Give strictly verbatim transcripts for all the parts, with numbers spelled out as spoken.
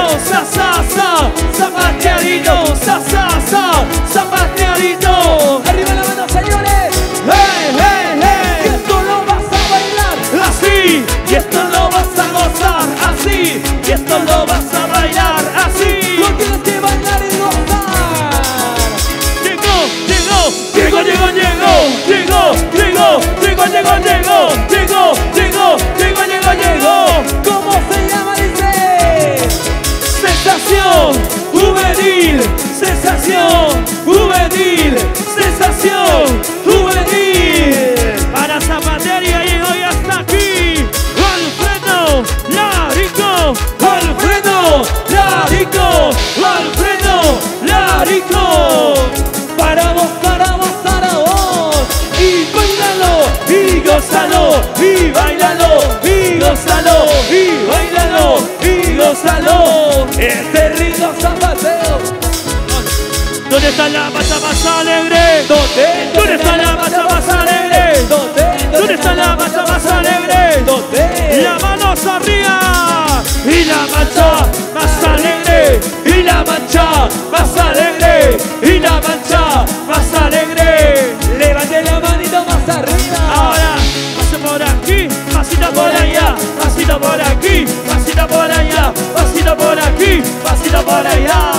sa, sa, sa, zapateadito, sa, sa, sa, zapateadito. Arriba la mano, señores. Hey, hey, hey. Que esto lo vas a bailar Así, y esto lo vas a gozar, así, y esto lo vas a bailar, así. Lo tienes que bailar y gozar. Llegó, llegó, llegó, llegó, llegó, llegó, llegó, llegó, llegó, llegó, llegó, llegó, llegó, llegó, llegó. ¿Cómo se llama? Dice. Sensación juvenil, sensación juvenil, sensación juvenil. Para Zapatería llegó y hasta aquí. Alfredo Larico, Alfredo Larico, Alfredo Larico. Para vos, para vos, para vos. Y bailalo, y gózalo, y bailalo, y gózalo, y bailalo, y gózalo. Este rico zapateo. ¿Dónde está la masa más alegre? ¿Dónde? ¿Dónde está la masa más alegre? ¿Dónde? ¿Dónde está la masa más alegre? ¿Dónde? La mano arriba y la mancha más alegre, y la mancha más alegre, y la mancha más alegre. Levante la manito más arriba. Ahora, paso por aquí, pasito por allá, pasito por aquí, pasito por allá, pasito por aquí, pasito por allá.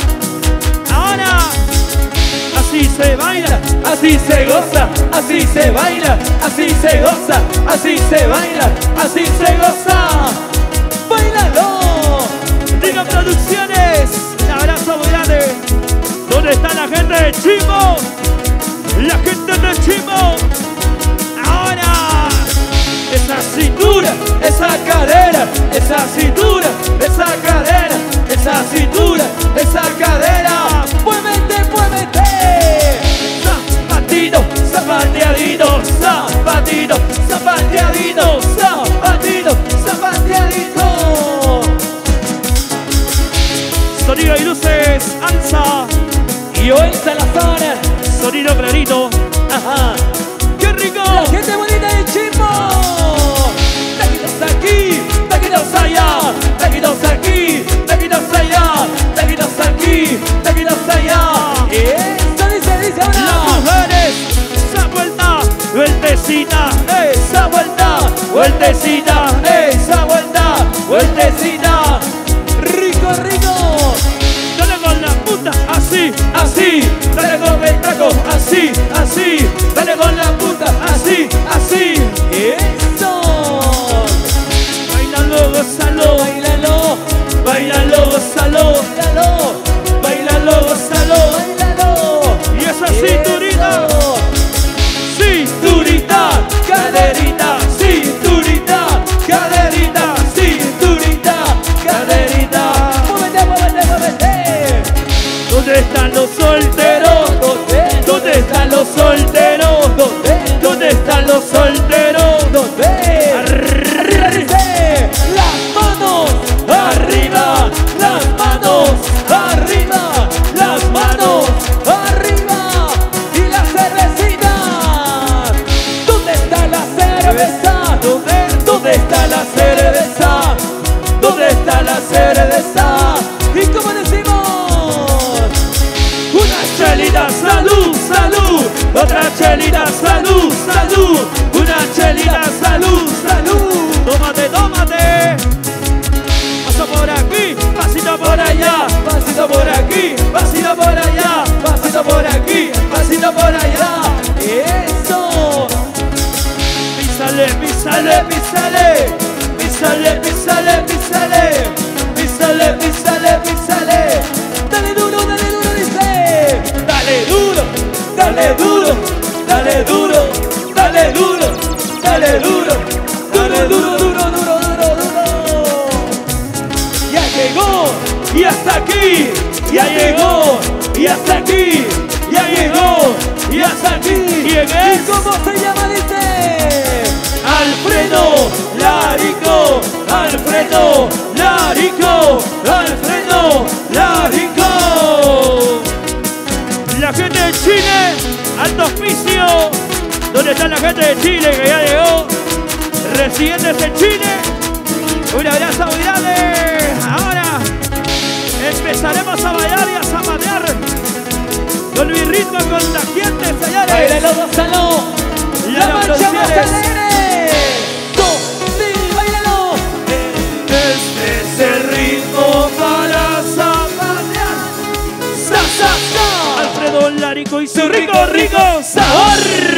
Ahora, así se baila, así se goza, así se baila, así se goza, así se baila, así se goza. ¡Báilalo! Diga Producciones, un abrazo muy grande. ¿Dónde está la gente de Chimo? La gente de Chimo. Ahora, esa cintura, esa cadera, esa cintura, esa cadera, esa cintura, esa cadera. ¡Muévete, muévete! Zapatito, zapateadito, zapatito, zapateadito, zapatito, zapateadito. Sonido y luces, alza. Y hoy Salazar. Sonido clarito. Ajá. ¡Qué rico! La gente bonita de Chimo. Taquitos aquí, taquitos allá, taquitos aquí, taquitos allá, taquitos aquí, taquitos allá. Eso dice, dice Las ahora. mujeres, esa vuelta, vueltecita, esa vuelta, vueltecita, esa vuelta, vueltecita. Rico, rico. Dale con la punta, así, así, dale con el taco, así, así, dale con la punta, así, así. Eso. Bailalo, gózalo, Báilalo. bailalo, gózalo, Báilalo. bailalo, gózalo. Báilalo. Y esa cinturita, cinturita, caderita, cinturita, caderita, cinturita, caderita. Muévete, muévete, muévete. ¿Dónde están los solteros? ¿Dónde? ¿Dónde están los solteros? ¿Dónde? ¿Dónde están los solteros? ¿Dónde? Arriba dice. Las manos. Arriba, las manos, arriba, las manos. Arriba. Y la cervecita. ¿Dónde está la cerveza? ¿Dónde, dónde está la cerveza? ¿Dónde está la cerveza? ¿Y cómo decimos? Una chelita, salud, salud. Otra chelita, salud, salud. Una chelita, salud, salud. Tómate, tómate. Paso por aquí, pasito por allá. Pasito por aquí, pasito por allá. Pasito por aquí, pasito por allá. Eso. Písale, písale, písale. Písale, písale, písale. Písale, písale, písale. Dale duro, dale duro, dice. Dale duro, dale duro, dale duro, dale duro, dale duro, dale duro, duro, duro, duro, duro. Ya llegó y hasta aquí, ya llegó y hasta aquí, ya llegó y hasta aquí. ¿Quién es? ¿Cómo se llama? Dice. Alfredo Larico, Alfredo Larico, Alfredo Larico. La gente de Chile, alto auspicio. ¿Dónde está la gente de Chile que ya llegó? Residentes en Chile. Un abrazo muy grande. Ahora, ritmo contagiante, señores. Bailalo, gózalo. Y La ahora mancha más producciones. alegre. Dos, sí, bailalo. Este es el ritmo para zapatear. Sa, sa, sa. Alfredo Larico y su rico, rico sabor.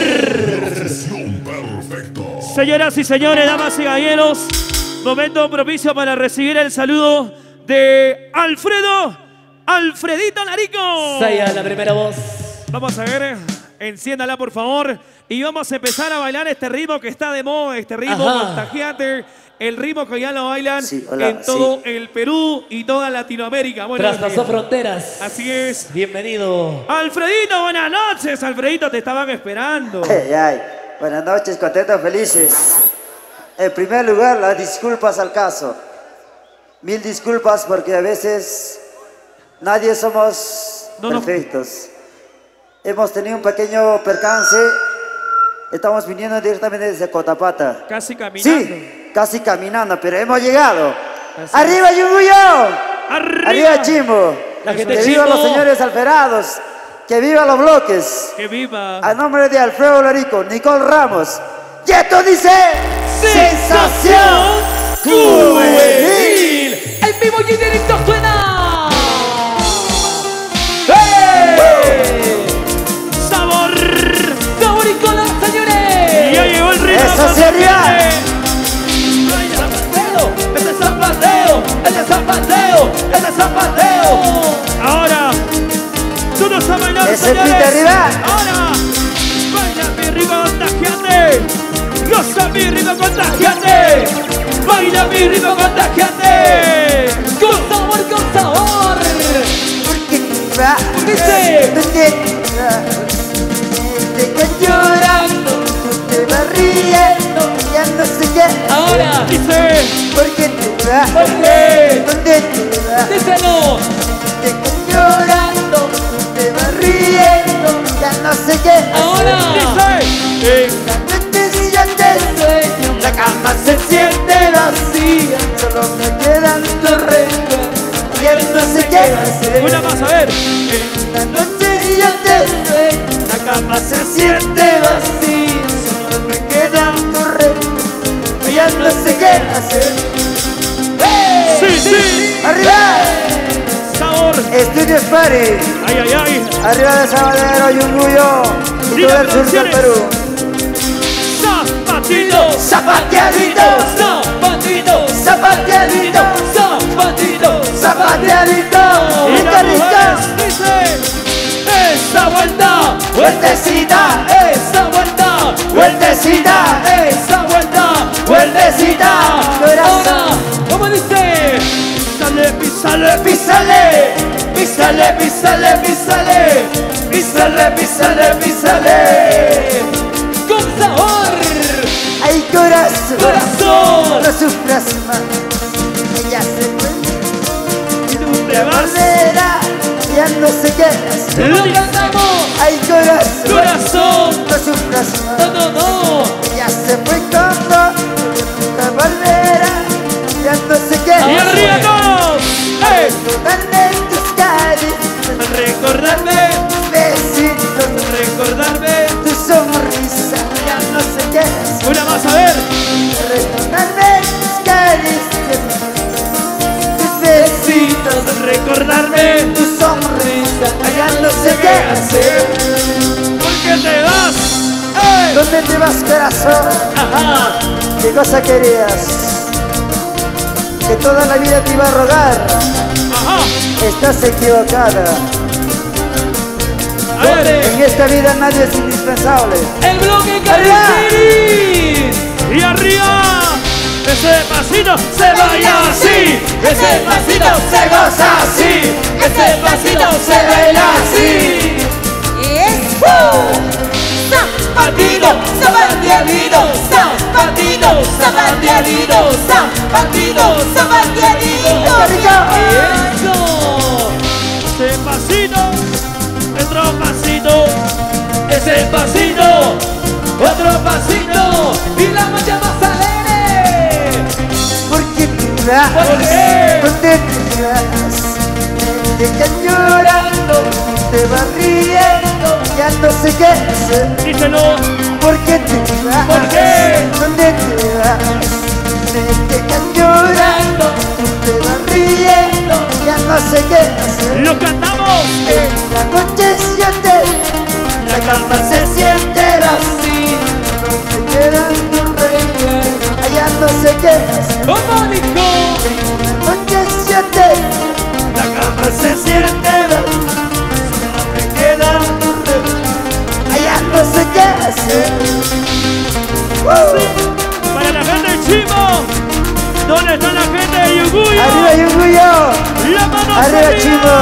Señoras y señores, damas y caballeros, momento propicio para recibir el saludo de Alfredo, Alfredito Larico. Saya la primera voz. Vamos a ver, enciéndala por favor. Y vamos a empezar a bailar este ritmo que está de moda, este ritmo Ajá. contagiante. El ritmo que ya lo bailan Sí, hola, en todo sí. el Perú y toda Latinoamérica. Bueno, Traspasó fronteras. así es. Bienvenido. Alfredito, buenas noches. Alfredito, te estaban esperando. Ay, ay. Buenas noches, contentos, felices. En primer lugar, las disculpas al caso. Mil disculpas porque a veces nadie somos No, no. perfectos. Hemos tenido un pequeño percance. Estamos viniendo directamente desde Cotapata. Casi caminando. Sí, casi caminando, pero hemos llegado. Así ¡Arriba, Yunguyo! ¡Arriba! ¡Arriba, Chimbo! La gente ¡Que Chimbo. viva los señores alferados! ¡Que viva los bloques! ¡Que viva! A nombre de Alfredo Larico, Nicole Ramos, y esto dice Sensación Juvenil. El vivo y en directo suena. ¡Hey! ¡Sabor! Sabor y color, señores. ¡Ya llegó el ritmo! Eso sí, arriba. Zapateo, ese zapateo, ese zapateo, ese zapateo. Ahora, todos a bailar, Ese señores. pite arriba. Ahora, baila mi ritmo contagiante. Goza mi ritmo contagiante. Baila mi ritmo contagiante. Con sabor, con sabor. Porque te va, Dice. porque te va, te que llorando, tú te vas riendo, ya no sé qué. Ahora, Dice, Porque te va, ¿por qué? porque te va, Díselo. te que llorando, tú te vas riendo, ya no sé qué. Ahora. dice. La noche si ya te sueño, la cama se siente vacía, solo me quedan tus recuerdos, ya no sé qué hacer. Una más, a ver. La noche si ya te sueño, la cama se siente vacía, solo me quedan tus recuerdos, ya no sé qué hacer. ¡Hey! Sí, sí. ¡Arriba! Sabor. Estudios Party, Ay, ay, ay. arriba de Sabadero, Yunguyo y todo el sur del Perú. Zapatito. Zapateadito, Zapatito, zapateadito, zapatito, zapateadito, Y rica, las rica. mujeres dice. esa vuelta, Vueltecita, esa vuelta, vueltecita, esa vuelta, vueltecita, corazón. ahora, ¿cómo dice? Písale, písale, Písale, písale, písale, písale. Písale, písale, písale. Con sabor, ay corazón, corazón, no sufras más, ella se fue, Y tú te vas. volverá, ya no sé qué hacer. lo cantamos, Ay corazón, corazón, no sufras más, no, no, no, ella se fue cuando nunca volverá, ya no sé qué Y hacer. arriba todos. ¡Hey! Recordarme tus caricias, Recordarme, besitos, recordarme. tu sonrisa, ya no sé qué hacer. Una más, a ver. Recordarme tus caricias, tus besitos, Recordarme. tu sonrisa, ya no sé qué hacer. ¿Por qué te vas? ¡Hey! ¿Dónde te vas, corazón? ajá, ¿Qué cosa querías? Que toda la vida te iba a rogar. Ajá. Estás equivocada. A ver. En esta vida nadie es indispensable. el bloque Arriba. Cariberis, Y arriba. Ese pasito se baila así. ese pasito se goza así, ese pasito se baila así. Zapatito, zapateadito, zapatito, zapateadito, zapatito, zapateadito. Eso. Ese pasito. Otro pasito. Ese pasito, otro pasito y la marcha más alegre. Porque te vas, ¿Por qué? ¿dónde te vas? Te quedas llorando, te vas riendo, hacer? Díselo. ¿Por qué te vas? ¿Por qué? ¿Dónde te vas? Me dejas llorando, tú te vas riendo, ya no sé qué hacer. ¡Lo cantamos! En la noche siente, la cama se siente vacía, no te quedan tus recuerdos, allá no sé qué hacer. ¡Vamos, Nico! En la noche siente, la cama se siente vacía, no me quedan tus recuerdos, allá no sé qué hacer. ¡Uh! Para la gente de Chimo, ¿dónde está la gente de Yunguyo? ¡Arriba Yunguyo! ¡La mano ¡Arriba, arriba! Chimo!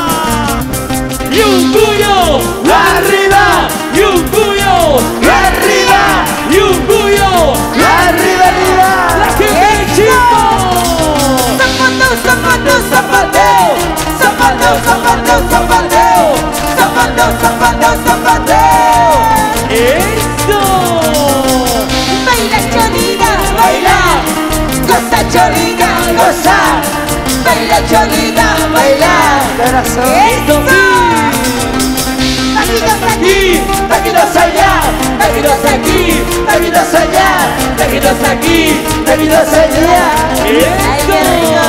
¡Yunguyo! ¡Arriba! ¡Yunguyo! ¡Arriba! ¡Yunguyo! ¡Arriba, arriba! ¡La gente de Chimo! Zapato, zapato, zapateo. Zapato, zapato, zapateo. Zapato, zapato, zapateo. ¡Eso! Baila cholita, baila. Goza cholita, goza. Baila cholita, baila. Corazón. ¡Eso! Taquitos aquí, taquitos allá. Taquitos aquí, taquitos allá. Taquitos aquí, taquitos allá. ¡Ay, qué rico!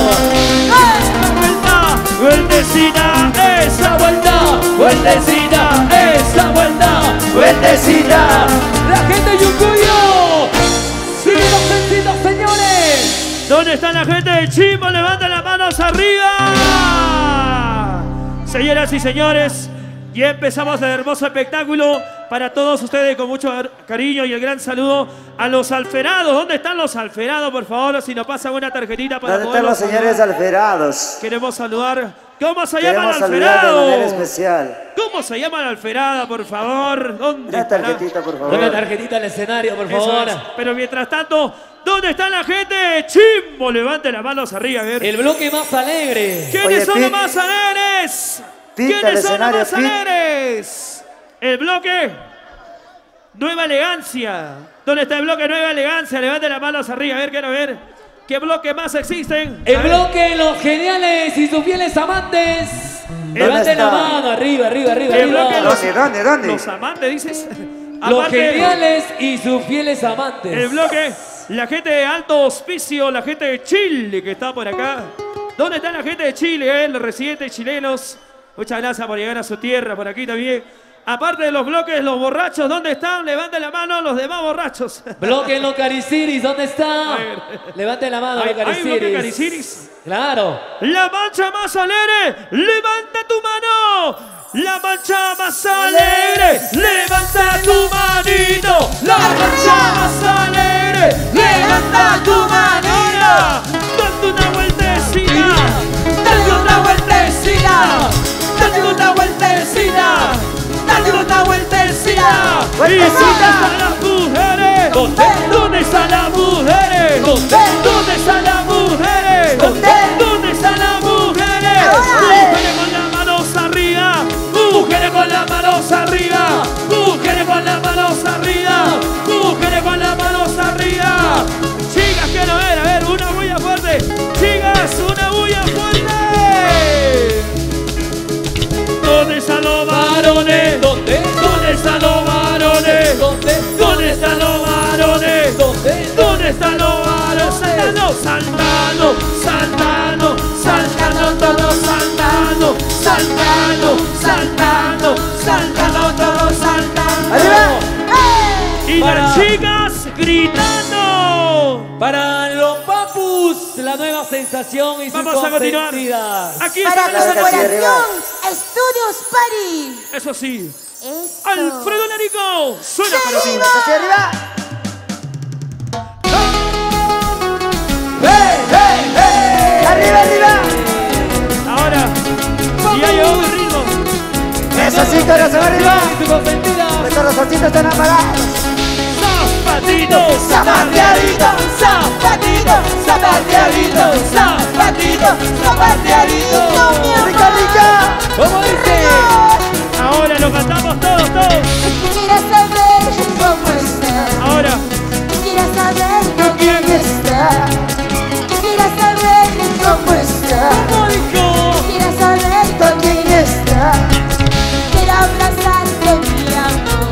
¡Vuelta! ¡Vueltecita! ¡Esa vuelta! ¡Vueltecita! ¡Esa vuelta! ¡Vueltecita! ¡La gente de Yunguyo! ¡Sigue los besitos, señores! ¿Dónde está la gente de Chimo? ¡Levanten las manos arriba! Señoras y señores, ya empezamos el hermoso espectáculo para todos ustedes con mucho cariño y el gran saludo a los alferados. ¿Dónde están los alferados, por favor? Si nos pasan una tarjetita para ¿Dónde están poderlos los señores saludar. alferados? Queremos saludar. ¿Cómo se llama Queremos el saludar de alferado? manera especial. ¿Cómo se llama la alferada, por favor? ¿Dónde Una estará? tarjetita, por Una favor. tarjetita al escenario, por Eso favor. es. Pero mientras tanto, ¿dónde está la gente de Chimbo? Levante las manos arriba, a ver. El bloque más alegre. ¿Quiénes Oye, son Pit- los más alegres? Pinta el ¿Quiénes son los escenario, más Pit. alegres? El bloque Nueva Elegancia. ¿Dónde está el bloque Nueva Elegancia? Levante las manos arriba, a ver, quiero ver. ¿Qué bloque más existen? A El ver. bloque Los Geniales y sus fieles amantes. ¿Dónde Levanten la está? mano, arriba, arriba, arriba, El arriba. bloque ¿Dónde, dónde, dónde? Los amantes, dices. Los Aparte, Geniales y sus fieles amantes. el bloque, la gente de Alto Hospicio, la gente de Chile que está por acá. ¿Dónde está la gente de Chile, eh? Los residentes chilenos? Muchas gracias por llegar a su tierra, por aquí también. Aparte de los bloques, los borrachos, ¿dónde están? Levanten la mano los demás borrachos. Bloque Los Cariciris, ¿dónde está? A ver. Levanten la mano, ¿Hay, Los hay bloque Cariciris. Cariciris? Claro. La mancha más alegre, levanta tu mano. La mancha más alegre, levanta tu manito. La mancha más alegre, levanta tu manito. Date una vueltecita, date una vueltecita, date una vueltecita, date una vueltecita. ¿Y dónde están las mujeres? ¿Dónde? ¿Dónde están las mujeres? ¿Dónde? ¿Dónde están las mujeres? ¿Dónde? ¿Dónde están las mujeres? Ahora. Mujeres con las manos arriba, mujeres con las manos arriba, mujeres con las manos arriba, mujeres con las manos arriba. Chicas, quiero ver, a ver, una bulla fuerte. Chicas, una bulla fuerte. ¿Dónde están los varones? ¿Dónde? ¿Dónde están los varones? ¿Dónde? ¿Dónde están los varones? ¿Dónde? ¿Dónde están los varones? Saltando, saltando, saltando, saltando, todos saltando, saltando, saltando, saltando, todos saltando. ¡Arriba! Y Para- las chicas gritando. Para los papus, la nueva sensación y sus Vamos a continuar. consentidas. Aquí Para están las Claro que sí, arriba. Corporación Estudios Party. Eso sí. Eso. Alfredo Larico, suena para ti. ¡Hacia arriba! ¡Hey, hey, hey! ¡Arriba, arriba! Ahora, y ya llegó el ritmo. ¡Eso sí, corazón arriba! Y sus consentidas. ¡Nuestros corazoncitos están apagados! Zapatito, Zapateadito, zapateadito, zapateadito, zapateadito, zapateadito. ¡Rica, rica! ¿Cómo dice? ahora lo cantamos todos, todos. Quisiera saber cómo está. Ahora, Quisiera saber con quién está. Quisiera saber cómo está. Mónico. Quisiera saber con quién está. Quiero abrazarte, mi amor.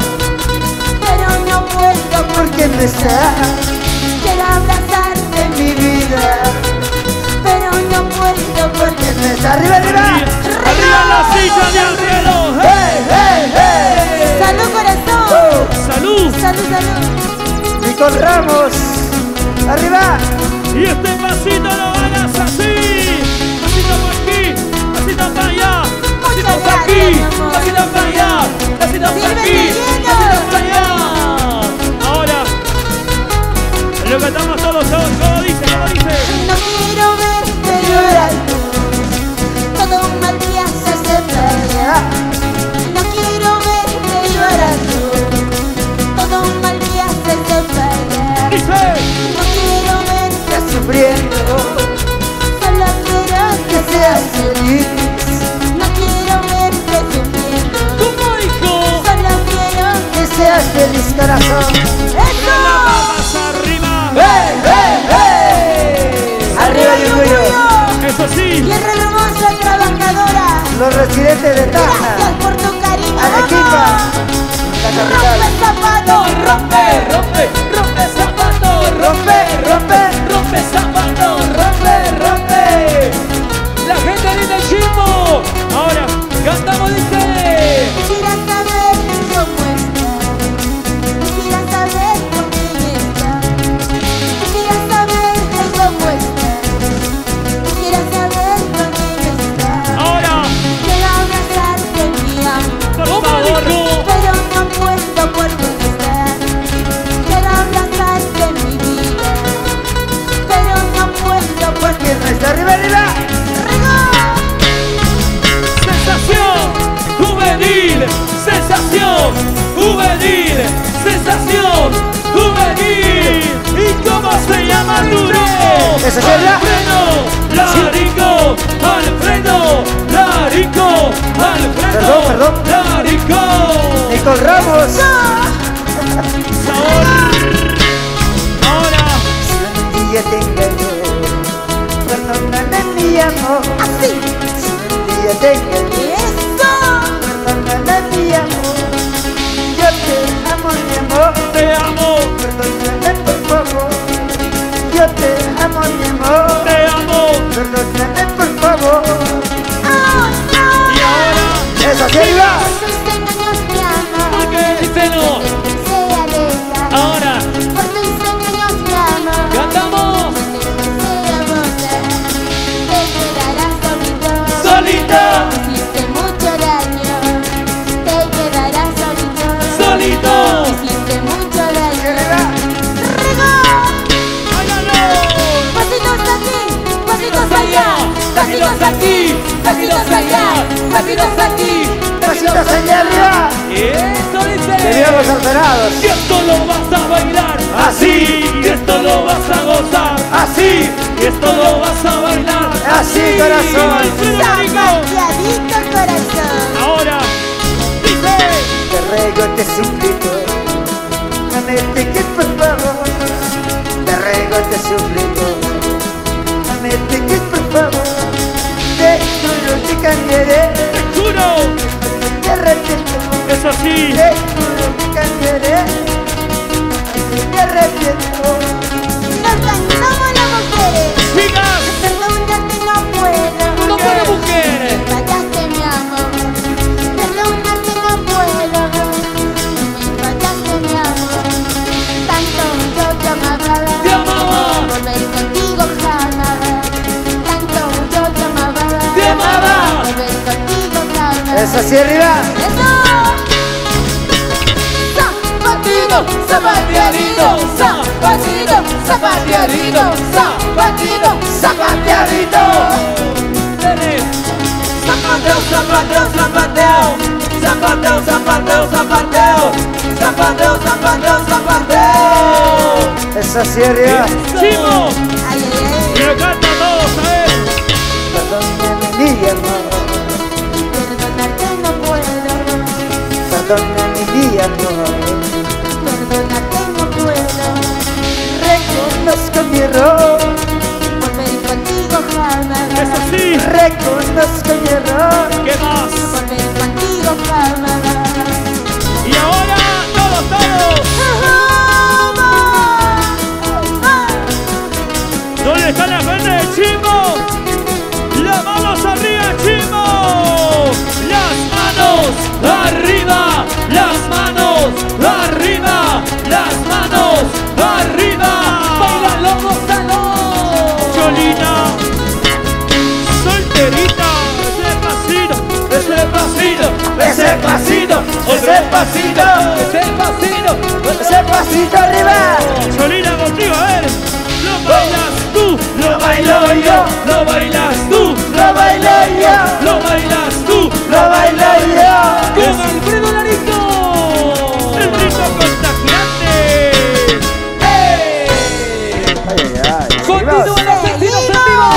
arriba, arriba. Arriba la silla de Alfredo. ¡Hey, hey, hey! Salud, corazón. Salud. Salud, salud. Nicole Ramos, arriba. Y este pasito lo hagas así. Pasito por aquí, pasito para allá. Pasito por aquí, pasito para allá. Pasito por aquí, pasito para allá. Ahora, lo cantamos todos, todos. ¿Cómo dice? ¿Cómo dice? No quiero verte llorando, todo un mal día se hace playa. No quiero verte llorando, todo un mal día se hace playa. Dice. No quiero verte Sufriendo, solo quiero que que seas seas feliz. No quiero verte sufriendo, ¿Cómo dijo? solo quiero Que seas feliz, corazón. Con las palmas arriba. ¡Hey, hey, hey! Arriba y orgullo. Eso sí. Tierra hermosa y trabajadora. Los residentes de Gracias Taja, por tu cariño, Arequipa, vamos. la Rompe capital. el zapato, rompe, rompe, rompe zapato, Rompe, rompe. rompe zapato, rompe, rompe. La gente dice el chimbo. Ahora, cantamos, dice. Quisiera saber cómo está, quisiera saber con quién está, quisiera saber cómo está, quisiera saber con quién está. Ahora, Quiero abrazarte, mi amor, por favor. pero no puedo por dónde estar. Quiero abrazarte, mi vida, pero no puedo por Porque no está arriba, arriba. Sensación juvenil, sensación juvenil, sensación juvenil. ¿Y cómo se llama el duro? Eso sí, ¿verdad? Alfredo Larico, Alfredo Larico, Alfredo Perdón, perdón. Larico. Nicole Ramos. Sabor. Ahora, Si un día te engañé, perdóname mi amor. así. Si un día te engañé, Eso. perdóname mi amor. Yo te amo, mi amor. te amo, Perdóname, por favor. Yo te amo, mi amor. te amo. Perdóname, por favor. Oh, no. Y ahora, Eso sí, arriba. Por tus engaños me ama. ¿por qué dice no? Se aleja. Ahora, Por tus engaños me ama. cantamos. Se agota. Te quedarás solito. Solito, Hiciste mucho daño. Te quedarás solito. solito. Hiciste mucho daño. Arriba. ¡Rigo! ¡Hágalo! Pasitos aquí, pasitos allá. Pasitos aquí, pasitos allá. Pasitos aquí. Pasitos allá arriba. Eso Que dice. vivan los ordenados. Y esto lo vas a bailar así, y esto lo vas a gozar así, y esto lo vas a bailar Así, corazón. Zapateadito corazón. Ahora, dice. Te ruego, te suplico, no me piques, por favor. Te ruego, te suplico, no me piques, por favor. Te juro que cambiaré, Te juro, te arrepiento. eso sí. Te juro que cambiaré, te arrepiento. Nos cantamos las mujeres. Chicas, Perdónate, no puedo. no puede mujeres. Me fallaste, mi amor. Perdónate, no puedo. Me fallaste, mi amor. Tanto yo te amaba. Te amaba. Volver contigo jamás. Tanto yo te amaba. Te amaba. Volver contigo jamás. Eso sí, arriba. ¡Eso! Zapatito, zapateadito, zapatito, zapateadito, zapatito, zapateadito. Tenés. Zapateo, zapateo, zapateo. Zapateo, zapateo, zapateo. Zapateo, zapateo, zapateo. Eso sí, arriba. Chimo, Ay, ay, ay. y lo canta todos, a ver. Perdóname, mi amor. Perdónate, no puedo. Perdóname, mi amor. Perdónate, no puedo. Reconozco mi error. Volver contigo jamás. Eso sí. Reconozco mi error. ¿Qué más? Volver contigo jamás. Y ahora, todos, todos. ¿Dónde está la gente de Chimo? La manos arriba. Negrita, ese pasito, ese pasito, Ese pasito, ese pasito, ¡Ese pasito! ese pasito arriba. Solina contigo, a ver. Lo bailas tú, Lo bailo yo, lo bailas tú, lo bailo yo, lo bailas tú. lo bailo yo. ¡Con Alfredo Larico! El ritmo contagiante. Ay, ay, ay. ¡Continúan los asesinos en vivo!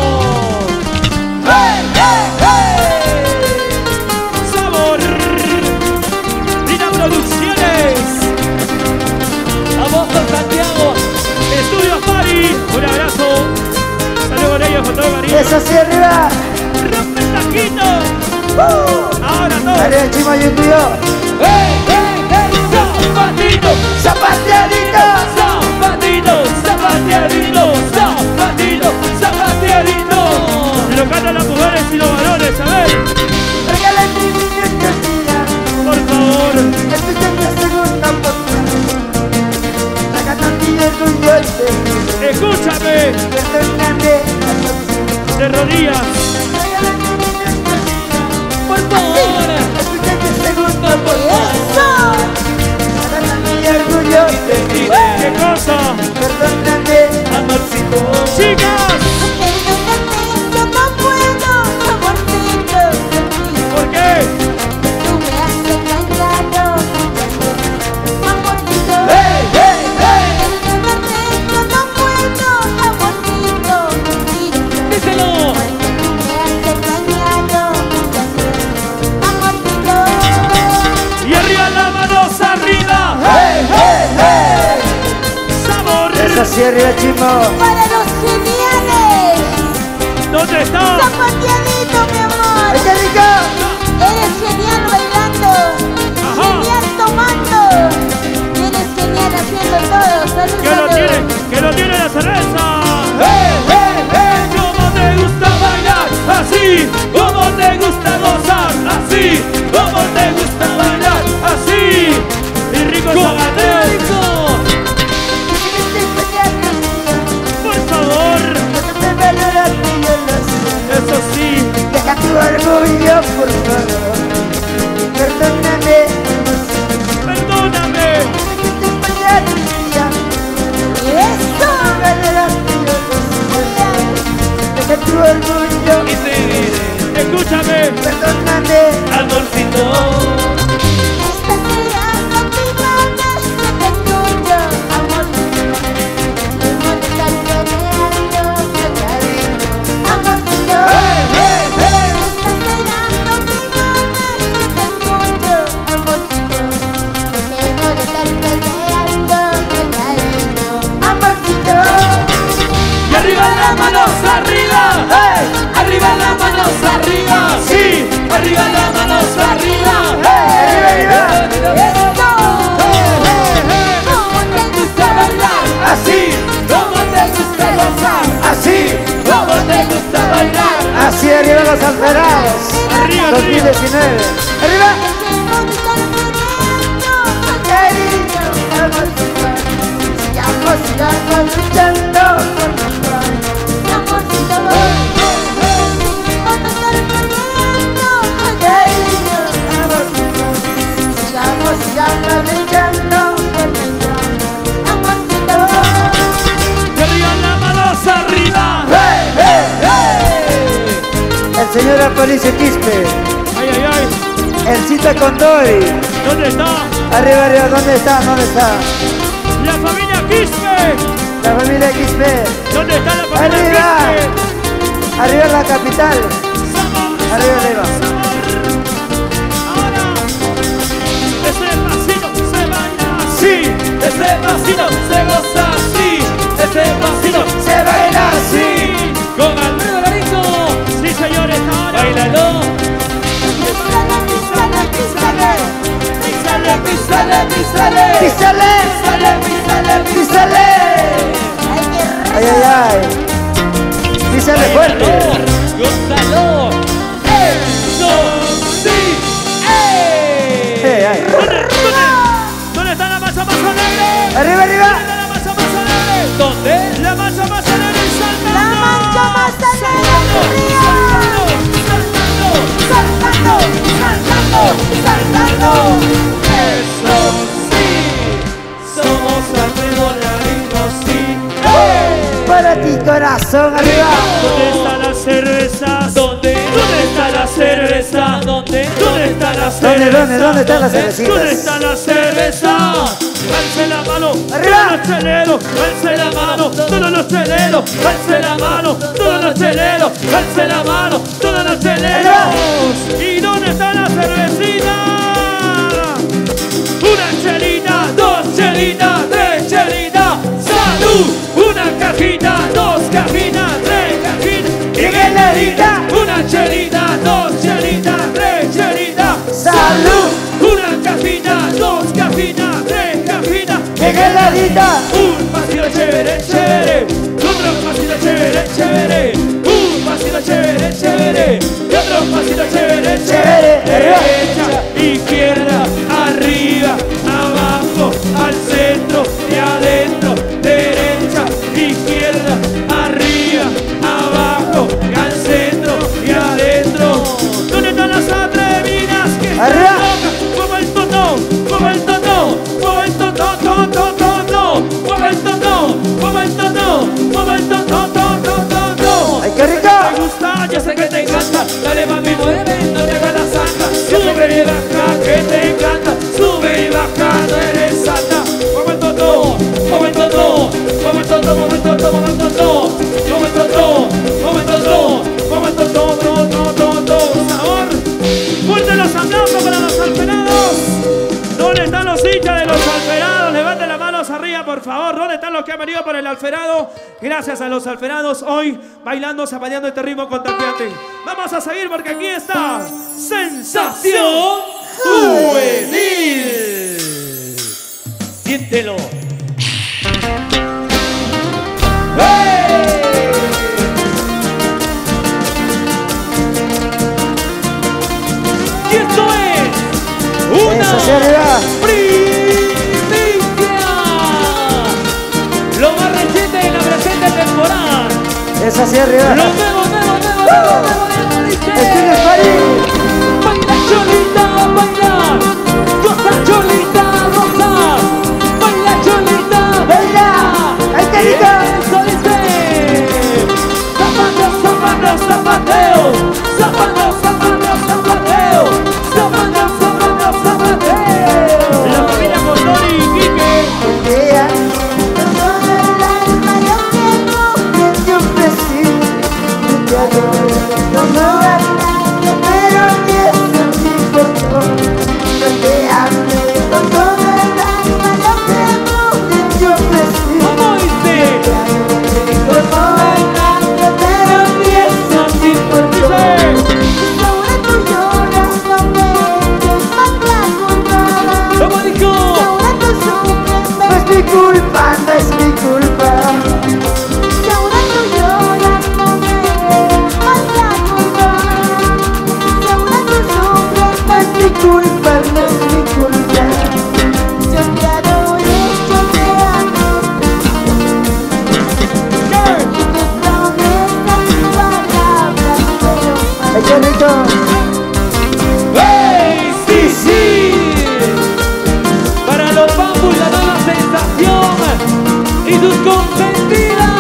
¡Hey, hey, hey! Sabor. Rina Producciones. ¡A Boston, Santiago! Estudios Mari. Un abrazo. Saludos con ellos con todo cariño. Eso sí arriba. Rompe el tajito. Uh. Ahora todos. Arriba el Chimo y un tío. ¡Hey, hey, hey! ¡Zapatito! Zapateadito. ¡Zapatito! ¡Zapateadito! ¡Zapatito! ¡Zapateadito! Lo cantan las mujeres y los varones, a ver. Regala mi niño Por favor. escuchen la segunda parte. La canastilla es un golpe. Escúchame. Perdóname. De rodillas. Regala mi niño ¡Por favor! escuchen la segunda parte. ¡Eso! La canastilla es un golpe. ¿Qué cosa? Perdóname. ¡Amorcito! Chicas. Perdóname, yo no puedo, amorcito, contigo. ¿Por qué? Tú me has engañado, amorcito. Hey, hey, hey. Perdóname, yo no puedo, amorcito, contigo. ¡Díselo! Tú me has engañado, amorcito. Y arriba las manos arriba. Hey, hey, hey. Sabor. Eso sí arriba Chimo. Para los geniales, ¿Dónde está? zapateadito, mi amor. ¡Ay, qué rico! Eres genial bailando, Ajá. genial tomando, eres genial haciendo todo. Salud, Que lo salud. tiene, que lo tiene la cerveza. Hey, hey, hey. ¿Cómo te gusta bailar? Así. ¿Cómo te gusta gozar? Así. ¿Cómo te gusta bailar? Así. Y rico sabateo. Por favor. Eso sí. Deja tu orgullo, por favor. Perdóname. Perdóname. Eso. Deja tu orgullo. Escúchame. Perdóname. ¡Amorcito! Esta será la última vez que te escucho, amorcito. Debo de estar peleando, peleando, amorcito. Hey, hey, hey. Esta será la última vez que te escucho, amorcito. Debo de estar peleando, peleando, amorcito. Y arriba las manos arriba. Hey, ¡Arriba las manos arriba! Sí. ¡Arriba las manos arriba! hey, arriba, arriba. Eso. ¿Cómo te gusta bailar? Así, ¿Cómo te gusta gozar? así, ¿Cómo te gusta bailar? así arriba los alterados. Arriba, dos mil arriba. diecinueve. Arriba. Debo de estar peleando, Cariño, amorcito. Sigamos, sigamos luchando por nuestro amorcito. cariño, amorcito. Sigamos, sigamos luchando por nuestro Amorcito. Y arriba las manos arriba. Hey, hey, hey. El señor Aparicio Quispe, Ay, ay, ay. el Cita Condori. ¿Dónde está? Arriba, arriba, ¿dónde está? ¿Dónde está? La familia Quispe. La familia Quispe. ¿Dónde está la familia Arriba. Quispe? Arriba la capital. Sabor, Arriba, arriba. sabor. Ahora. Ese pasito se baila así. Ese pasito se goza así. Ese pasito Se baila así. con Alfredo Larico. Sí, señores, ahora. ¡Báilalo! Písale, písale, písale. ¡Písale, písale, písale! ¡Písale! ¡Písale, písale, ¡Písale! Ay, qué rico. ¡Ay, ay, ay! ¡Písale fuerte! ¡Gózalo! ¡Eso sí! ¡Ey! ¡Ay, ay! ¿Dónde, dónde, ¿Dónde está la masa más alegre? ¡Arriba, arriba! ¿Dónde está la masa más alegre? ¿Dónde? La corazón arriba. ¿Dónde está la cerveza? ¿Dónde? ¿Dónde está la cerveza? ¿Dónde? ¿Dónde está la ¿Dónde, cerveza? dónde, dónde están las ¿Dónde cervecitas? está la cerveza? Alce la mano, Arriba. todos los cheleros, alce la mano, todos los cheleros, alce la mano, todos los cheleros, alce la mano, todos los cheleros. ¿Y dónde está la cervecita? Una chelita, dos chelitas, tres chelitas, salud. Una cajita, dos cajitas, tres cajitas. Miguelita. Una chelita, dos chelitas, tres chelitas, Salud. una cajita, dos cajitas, tres cajitas. Miguelita. Un pasito chévere, chévere. Otro pasito chévere, chévere. Un pasito chévere, chévere. Y otro pasito chévere, chévere. Derecha, izquierda, arriba, abajo, al centro y adentro. Derecha, izquierda, arriba, abajo, al centro y adentro. ¿Dónde están las atrevidas que están Arriba. locas? Como el totó, como el totó, como el totó, totó, totó, como el totó, como el totó, como el totó, totó, totó. ¡Ay, qué rico! Te gusta, yo sé que te encanta. Dale mami, mueve, no te hagas la santa. Sube y baja, que te encanta. Sube y baja, no eres santa. Como el totó, como el totó, como el totó, como el totó, como el totó, como el totó, como el totó, como el totó, totó, totó. Sabor. Fuerte los aplausos para los alferados. ¿Dónde están los hinchas de los alferados? Levanten las manos arriba, por favor. ¿Dónde están los que han venido por el alferado? Gracias a los alferados hoy bailando, zapateando este ritmo contagiante. Vamos a seguir porque aquí está Sensación Juvenil. Siéntelo. Y esto es una Eso, hacia arriba. primicia. Lo más reciente de la presente temporada. Eso hacia arriba. Lo nuevo, nuevo, nuevo, nuevo, nuevo, nuevo, dice. Estoy en París. Baila cholita, baila. Goza cholita, goza. Baila cholita, Baila. ¡Ay, qué rico! eso dice. Zapateo, zapateo, zapateo. Zapateo, zapateo, zapateo. Zapateo, zapateo, zapateo. La familia Condori y Quique. Porque a Con todo el alma yo quiero que te ofrecí, te adoro. no me bailando, Pero que eso me importó. Porque a mí con todo el alma yo quiero que te ofrecí, ¿Cómo dice? te adoro. no bailando, Pero que eso me importó. ahora tú lloras, no me eches más la culpa. ¿Cómo dijo? Ahora tú sufres, No es mi culpa, no es mi culpa. y ahora tú lloras, no me eches más la culpa. Y ahora tú sufres, No es mi culpa, no es mi culpa. yo te adoré, yo te amo. Y tus promesas y palabras fueron ¡Ay, qué rico! ¡Hey, sí, sí! Para los bambus la nueva sensación y tus consentidas.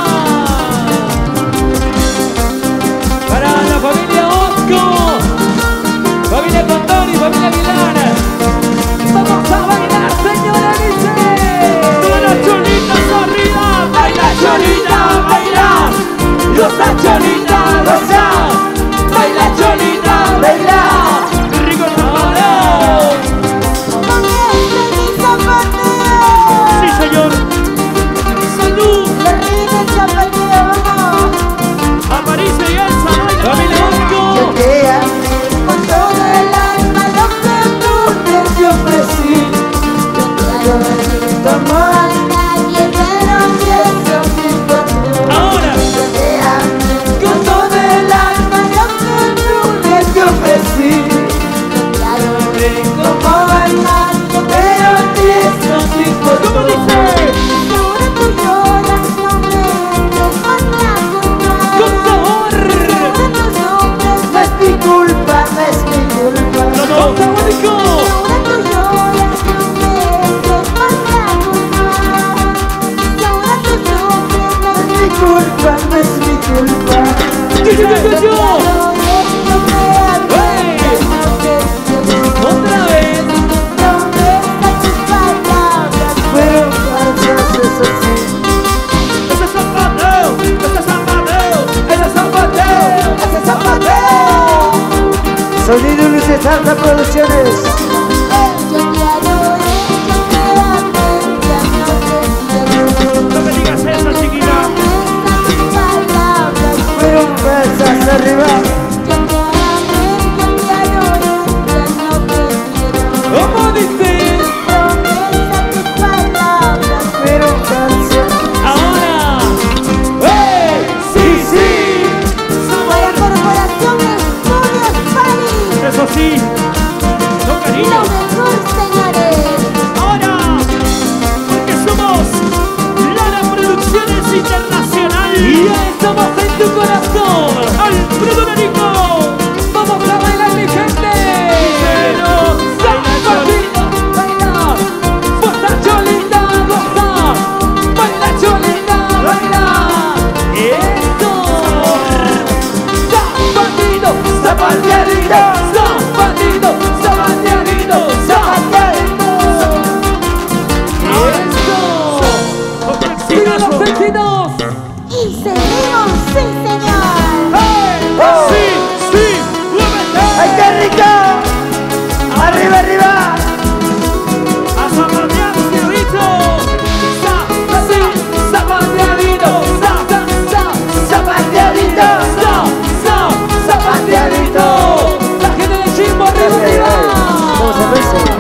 Para la familia Osco, familia Condori, familia Milana. Vamos a bailar, señora dice. Todas las cholitas arriba. Baila cholita, baila. Goza cholita, goza. Baila cholita, baila. Rico ¡Vámonos! con este mi zapateo. Sí, señor. Salud. noche Salsa Producciones. Yo te adoré, yo te amé, ya no te quiero. No me digas eso, chiquita. Esas palabras Fueron falsas arriba. yo te amé, yo te adoré, ya no te quiero. ¿Cómo dice? Promesa, tus palabras Fueron falsas. Ahora. ¡Hey! ¡Sí, sí! para Corporación Estudios París. Eso sí. No, Lo cariño. mejor, señores. Ahora, porque somos Lara Producciones Internacional. Y ya estamos en tu corazón. Al Prudonarico. Vamos a bailar, mi gente. Pero, Zapatito, baila. Botacho linda, goza. Baila, cholinda, baila. Eso. Zapatito, zapateadito, zapatito, zapateadito, zapateadito. Eso. ¡Mira los éxitos! Y seguimos, sí, señor. Sí, sí, muévete. ¡Ay, qué rico! ¡Arriba, arriba! A zapatear, cierrito. Zapateadito, za, za, za, ¡Zapateadito! za, za, zapateadito. La gente de Chimbo, arriba, arriba. Vamos a verse.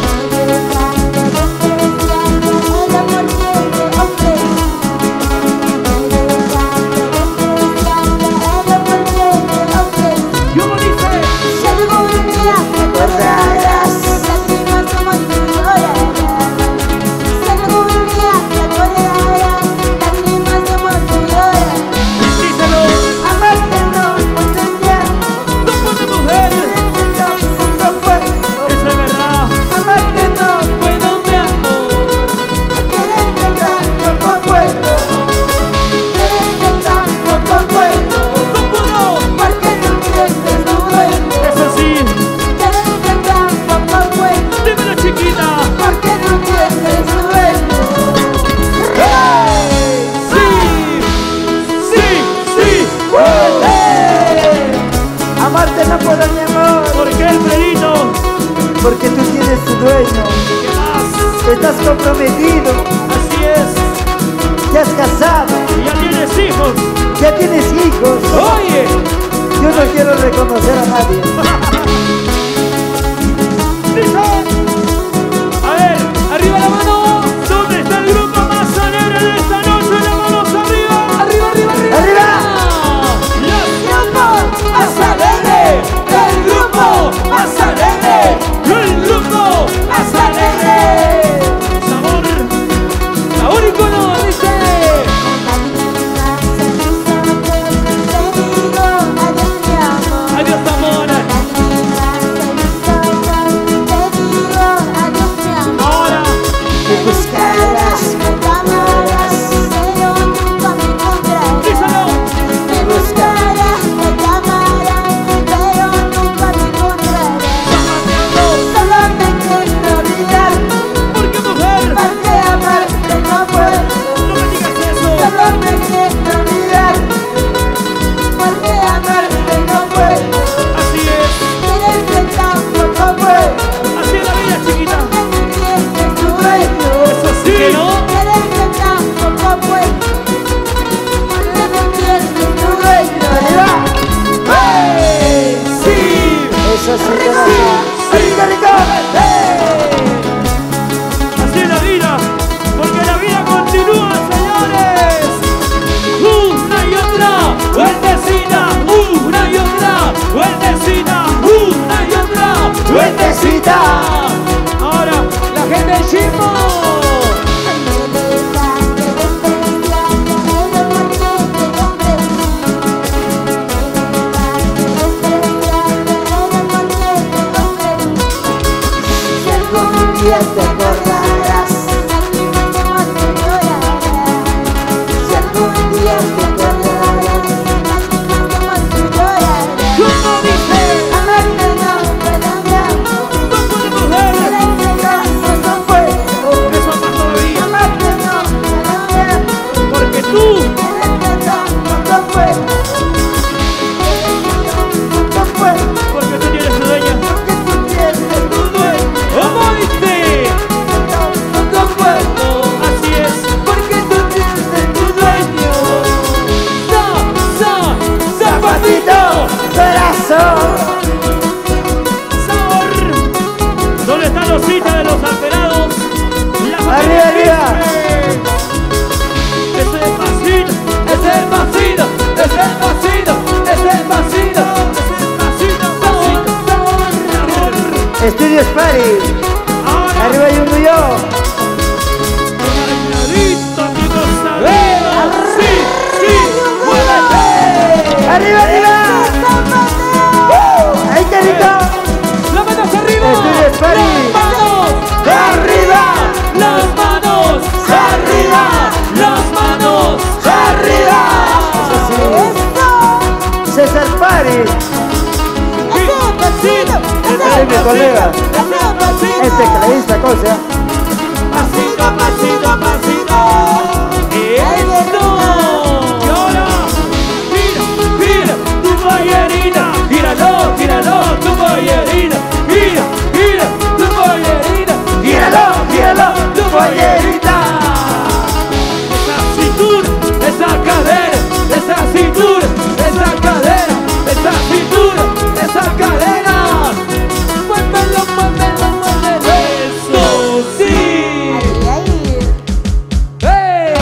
¿Cómo dice? Si algún día te acordarás, lágrimas como tú llorarás. Si algún día te acordarás, lágrimas como tú llorarás. Díselo. Amarte no potenciar. No puede mujer. No puedo. Eso es verdad. Amarte no Bueno, mi amor. quererte tanto, no puedo. Quererte tanto, no puedo. No puedo. Porque no entiendes tu duelo. Eso sí. Quererte tanto, no puedo. Dímelo, chiquita. Porque no entiendes tu duelo. Sí. Sí, sí. Amarte no puedo, mi amor. ¿Por qué, Alfredito? Porque tú tienes tu dueño. ¿Qué más? Estás comprometido. Así es. Te has casado. Y ya tienes hijos. Ya tienes hijos. Oye, Yo no quiero reconocer a nadie. Dice. A ver, arriba la mano. ¿dónde está el grupo más alegre de esta noche? ¡Las manos arriba! Arriba, arriba, arriba. ¡Arriba! ¡Las Grupo Más alegre, el grupo más alegre, el grupo! más alegre. ¡Sabor! La único no dice. Adiós, amor. Ahora, Me buscarás, díselo. Me buscarás, me llamarás, pero nunca me encontrarás. Solo me quiero olvidar, ¿Por qué, mujer? porque amarte no puedo. No me digas eso. Solo me quiero olvidar, porque amarte no puedo. Así es. Quererte tampoco puedo, Así es la vida, chiquita. porque no entiendes tu dueño. Eso sí. ¿Que no? Quererte tampoco puedo, porque no entiendes tu dueño. Sí. eso sí que no. ¡Ay, qué rico! Así es la vida. Porque la vida continúa, señores. Una y otra, vueltecita, una y otra, vueltecita, una y otra, vueltecita. Ahora, La gente de Chimbo. Si algún día te acordarás, si algún día te acordarás, ¿cómo dice? amarte no puedo, mi amor, No puede, mujer. quererte tanto no puedo, Eso más todavía. amarte no puedo, mi amor, Porque tú, quererte tanto no puedo, quererte tanto no puedo, porque tú tienes tu dueña. porque corazón. Sabor. ¿Dónde están los citas de los alterados? La Arriba, arriba. Es el pasito, Es el pasito, es el pasito, es el pasito. pasito, pasito, sabor. Estudios Party. Ahora. Arriba y un millón. Listo, amigos, amigos. Sí, sí, muévete. Arriba, arriba. Ahí está rico. ¡Las manos arriba! Estudios Party. ¡Las manos! Arriba. ¡Las manos! Arriba. ¡Las manos! Arriba. César Party. Este es mi colega. Este que le dice cosa. Pasito, pasito, pasito. Esto. Y ahora, mira, mira, tu pollerina. Gíralo, gíralo, tu pollerina. Gira, gira, tu pollerina. Gíralo, gíralo, tu pollerita. Esa cintura, esa cadera, esa cintura, esa cadera, esa cintura, esa cadera. Muévelo, muévelo, muévelo. Eso sí. ¡Hey!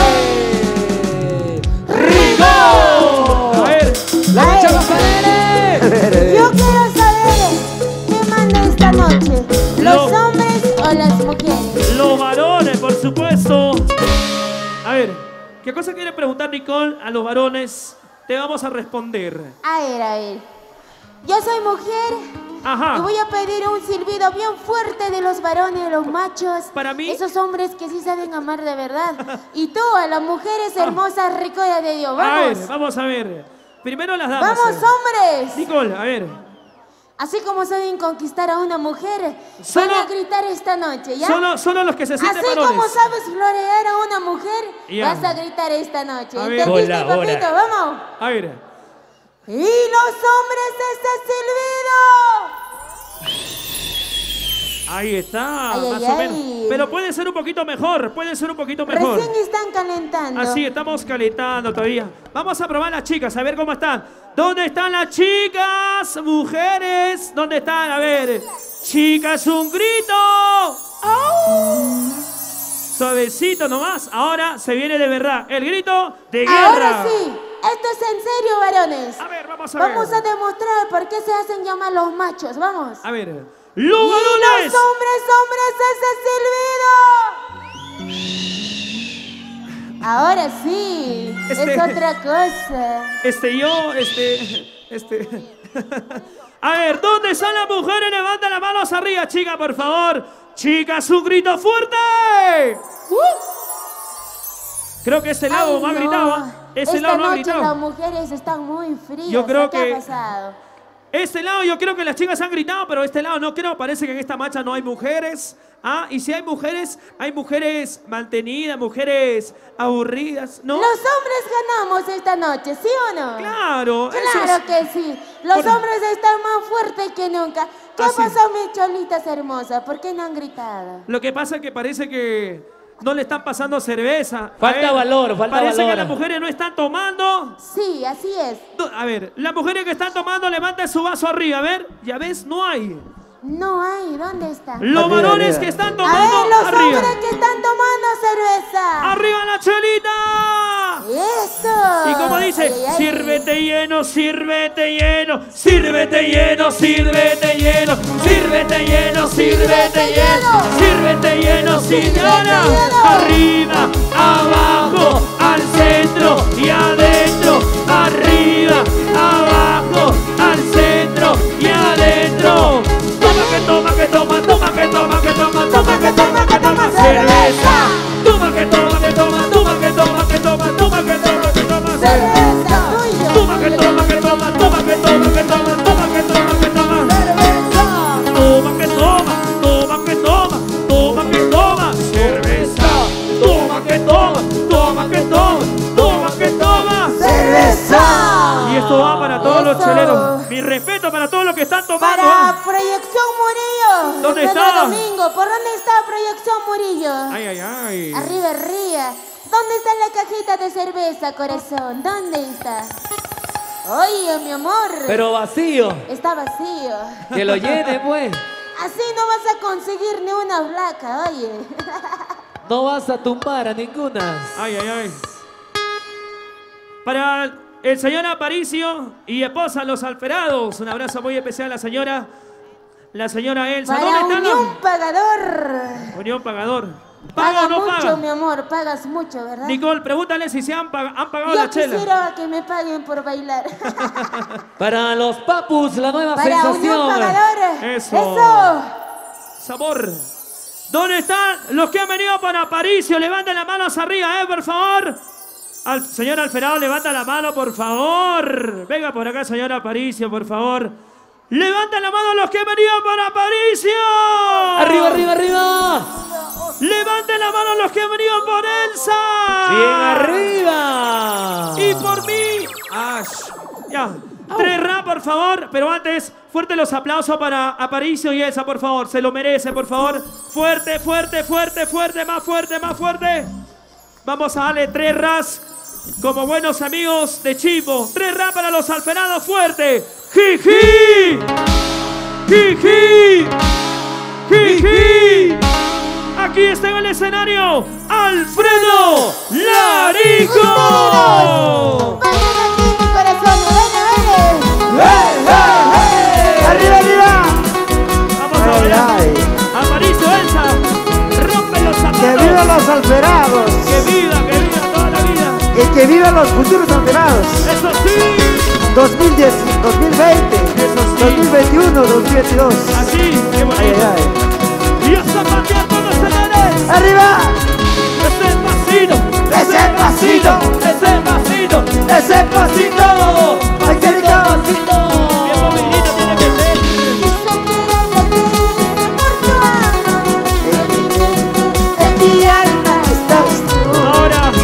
¡Rico! A ver, ¡La Ay. lucha Macarena! Yo quiero saber qué manda esta noche, los Lo- hombres o las mujeres. los varones, por supuesto. A ver, ¿qué cosa quiere preguntar Nicole a los varones? Te vamos a responder. A ver, a ver. Yo soy mujer Ajá. y voy a pedir un silbido bien fuerte de los varones, de los machos. Para mí. Esos hombres que sí saben amar de verdad. Y tú, a las mujeres hermosas, ricolas de Dios. A Vamos. ver, vamos a ver. Primero las damas. Vamos, hombres. Nicole, a ver. Así como saben conquistar a una mujer, Solo- van a gritar esta noche, ¿ya? Solo, solo los que se sienten Así varones. como sabes florear a una mujer, Ya. vas a gritar esta noche. A ver. ¿Entendiste, Hola, papito? hola. Vamos. A ver. Y los hombres ese silbido. Ahí está, Ay, más ay, o menos. ay. Pero puede ser un poquito mejor, puede ser un poquito mejor. Recién están calentando. Así, estamos calentando todavía. Vamos a probar las chicas, a ver cómo están. ¿Dónde están las chicas? Mujeres, ¿dónde están? A ver. Chicas, un grito. ¡Au! Suavecito nomás. Ahora se viene de verdad. El grito de guerra. Ahora sí, esto es en serio, varones. A ver, vamos a ver. Vamos a demostrar por qué se hacen llamar los machos. Vamos. A ver. Y ¡Los los varones! hombres, hombres, ese silbido. Ahora sí, Este- es otra cosa. Este yo, este, este. A ver, ¿dónde están las mujeres? Levanten las manos arriba, chica, por favor. Chicas, un grito fuerte. Creo que este lado Ay, no ha no. gritado. ¿ah? Ese Esta lado no ha noche las gritado. mujeres están muy frías. Yo creo ¿Qué que- ha pasado? Este lado yo creo que las chicas han gritado, pero este lado no creo. Parece que en esta marcha no hay mujeres. Ah, y si hay mujeres, hay mujeres mantenidas, mujeres aburridas, ¿no? Los hombres ganamos esta noche, ¿sí o no? Claro, eso Claro es- que sí. Los Por- hombres están más fuertes que nunca. ¿Qué Ah, ha sí. pasado, mis cholitas hermosas? ¿Por qué no han gritado? Lo que pasa es que parece que no le están pasando cerveza. A Falta ver, valor, falta parece valor. que las mujeres no están tomando. Sí, así es. No, a ver, las mujeres que están tomando, levanten su vaso arriba. A ver, ya ves, no hay. No hay, ¿dónde está? Los Arriba, varones arriba. que están A ver, tomando, los arriba. hombres que están tomando cerveza. ¡Arriba la chelita! Eso. Y como dice, Ay, ay, ay. sírvete lleno, sírvete lleno, sírvete lleno, sírvete lleno, sírvete lleno, sírvete lleno, sírvete lleno, señora. Arriba, abajo, al centro y adentro. Arriba, abajo, al centro y adentro. Toma que toma que toma, toma que toma que toma, toma que toma que toma cerveza. Toma que toma que toma, toma que toma que toma, toma que toma que toma cerveza. Cerveza, tuyo. Toma que toma que toma, toma que toma que toma, toma que toma que toma Cerveza. Toma que toma, toma que toma, toma que toma cerveza. Toma que toma, toma que toma, toma que toma. Cerveza. Y esto va para todos los Eso. cheleros. Mi respeto para todos los que están tomando. Para ¿eh? Proyección Murillo. ¿Dónde Pedro está? Domingo. ¿Por dónde está Proyección Murillo? Ay, ay, ay. Arriba, arriba. ¿Dónde está la cajita de cerveza, corazón? ¿Dónde está? Oye, mi amor. Pero vacío. Está vacío. Que lo llene, pues. Así no vas a conseguir ni una flaca, oye. No vas a tumbar a ninguna. Ay, ay, ay. Para el señor Aparicio y esposa Los Alferados, un abrazo muy especial a la señora, la señora Elsa. Para ¿Dónde están los? Unión Pagador. Unión Pagador. ¿Paga Paga o no mucho, paga? mi amor, pagas mucho, ¿verdad? Nicole, pregúntale si se han, pag- han pagado Yo la chela. quisiera que me paguen por bailar. Para los papus, la nueva Para Unión sensación. Pagador. Eso. Eso. Sabor. ¿Dónde están los que han venido para Aparicio? Levanten las manos arriba, eh, por favor. Al, señor Alferado, levanta la mano, por favor. Venga por acá, señor Aparicio, por favor. Levanten la mano los que han venido para Aparicio. Arriba, arriba, arriba. Levanten la mano los que han venido por Elsa. Bien arriba. Y por mí. Ash. Ya. Tres rap, por favor. Pero antes, fuerte los aplausos para Aparicio y Elsa, por favor. Se lo merece, por favor. Fuerte, fuerte, fuerte, fuerte. Más fuerte, más fuerte. Vamos a darle tres ras como buenos amigos de Chivo. Tres ras para los Alferados. Fuerte. Jiji. Jiji. Jiji. Aquí está en el escenario Alfredo Larico. Ven aquí, mi corazón, ven, ven. ¡Hey, hey, hey! ¡Arriba, arriba! Vamos a Ay, ver. ay. Aparicio, Elsa. Rompe los zapatos. ¡Que vivan los Alferados! Que viva, que viva toda la vida. ¡Y que vivan los futuros Alferados! Eso sí. dos mil diez, dos mil veinte, Eso sí. dos mil veintiuno, dos mil veintidós. Así, qué bonito. Ay, ay, ay. Y a zapatear todos, señores. ¡Arriba! Ese pasito. ¡Ese pasito! Ese pasito. ¡Ese pasito! ¡Ay, qué rico! Bien movidito tiene que ser. En mi alma estás tú. Ahora.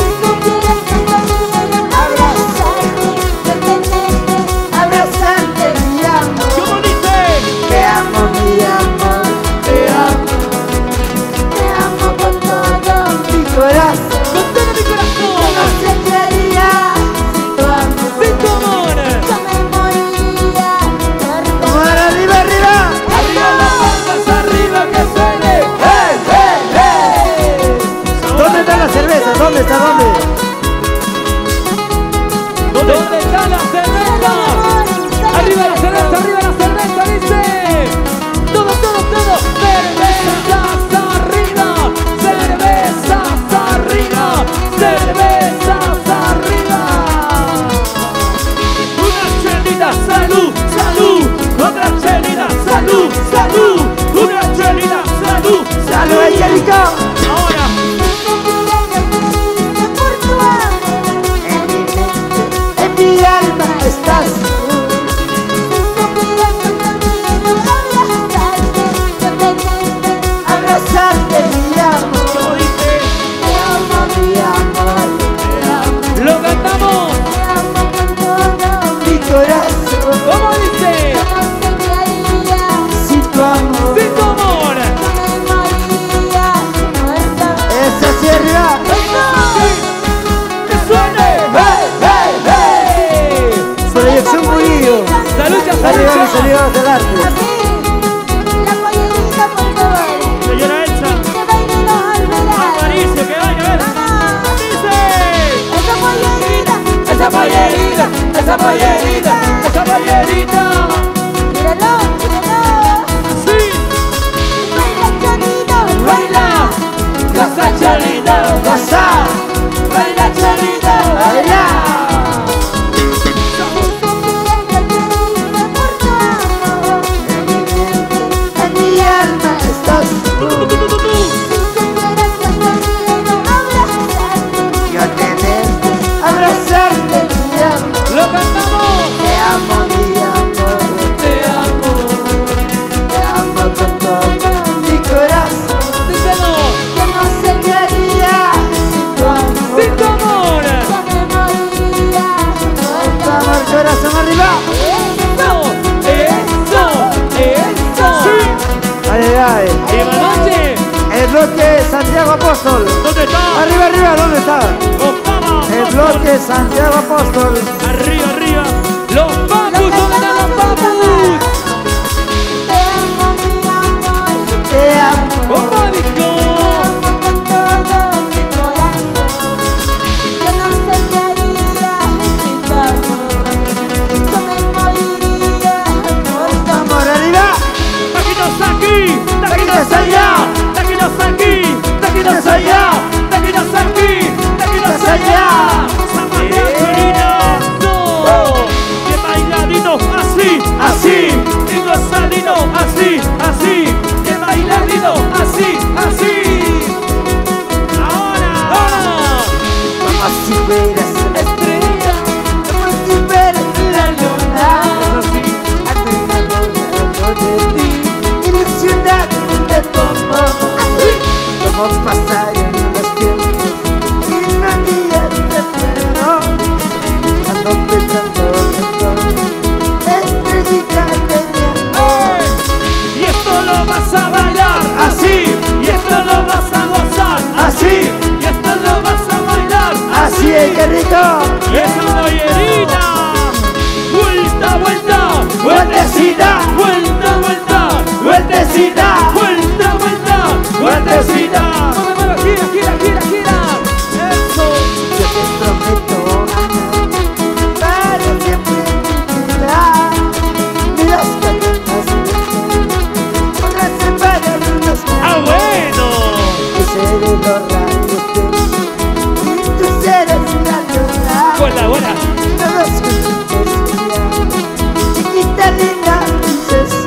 Abrazarte, mi amor. ¿Cómo dice? Te amo, mi amor. Te amo. Te amo con todo Mi corazón. Con todo mi corazón. No sé qué haría sin tu amor. Sin tu amor. yo me moriría por Vamos, arriba, arriba. Arriba las palmas, arriba que suene. ¡Hey, hey, hey! ¿Dónde está la cerveza? ¿Dónde está? ¿Dónde? ¿Dónde está la cerveza? Arriba la cerveza, arriba la cerveza, dice. Todo, todo, todo. Cervezas arriba, cervezas arriba, cervezas arriba. Una chelita, salud, salud. Otra chelita, salud, salud. Una chelita, salud, ¡Salud, Angélica! Ahora. En mi alma estás tú. Abrazarte, mi amor. ¿Cómo dice? Te amo, mi amor. Te amo. Lo cantamos. Mi corazón. ¿Cómo dice? Sin tu amor. Sin tu amor. Esa hacia arriba. Que suene. ¡Hey, hey, hey! Proyección Murillo. Salud, ya Arriba, salud. mis amigos del arte. Señora Elsa. Aparicio, que vaya, a ver. Dice. Esa pollerita, esa pollerita, esa pollerita. Sí. Baila, goza cholita, ¡Goza! baila cholita, ¡Baila! En mi alma estás tú. Tú, tú, tú, tú, tú. Yo tenerte, abrazarte, mi amor. lo cantamos. Te amo, mi amor. Te amo, Te amo con todo mi corazón. díselo. Yo no sé qué haría sin tu amor. Sin tu amor. Con tu amor, corazón arriba. Eso, eso, eso. Ay, ay. Buenas noches. El bloque Santiago Apóstol. ¿Dónde está? Arriba, arriba, ¿dónde está? Octava. El bloque Santiago Apóstol. Arriba, arriba. Los Bambus, ¿dónde están los Bambus? Te amo, mi amor. Te amo. ¡Opa, disco! Con todo mi corazón, yo no sé qué haría sin tu amor. Yo me moriría por tu amor. Amor, arriba. Taquitos aquí, taquitos allá, taquitos aquí, taquitos allá, taquitos aquí, taquitos allá. Samantha Corina, no. Que bailadito así, así, y gozadito así, así, que bailadito así, así. Ahora, Como si fueras una estrella, como si fueras la luna. así. Estoy enamorado de ti, ilusionado de tu amor. Así como pasaron los tiempos y no había te espero. Ando pensando en todo, estrellita de mi amor. Y esto lo vas a bailar así, y esto lo vas a gozar así, y esto lo vas a bailar Así es, qué rico. y esa bollerina. Vuelta, vuelta, vueltecita, vuelta, vuelta, vueltecita, vuelta, vuelta, vueltecita. Muévelo, gira, gira, gira, gira. Eso. Yo te prometo amar para siempre vivirá. Ni las cadenas podrán separarnos Ah, más. bueno. Yo seré los rayos de y tú serás la luna. Buena, buena. Todos juntos brillar. Chiquita linda princesa.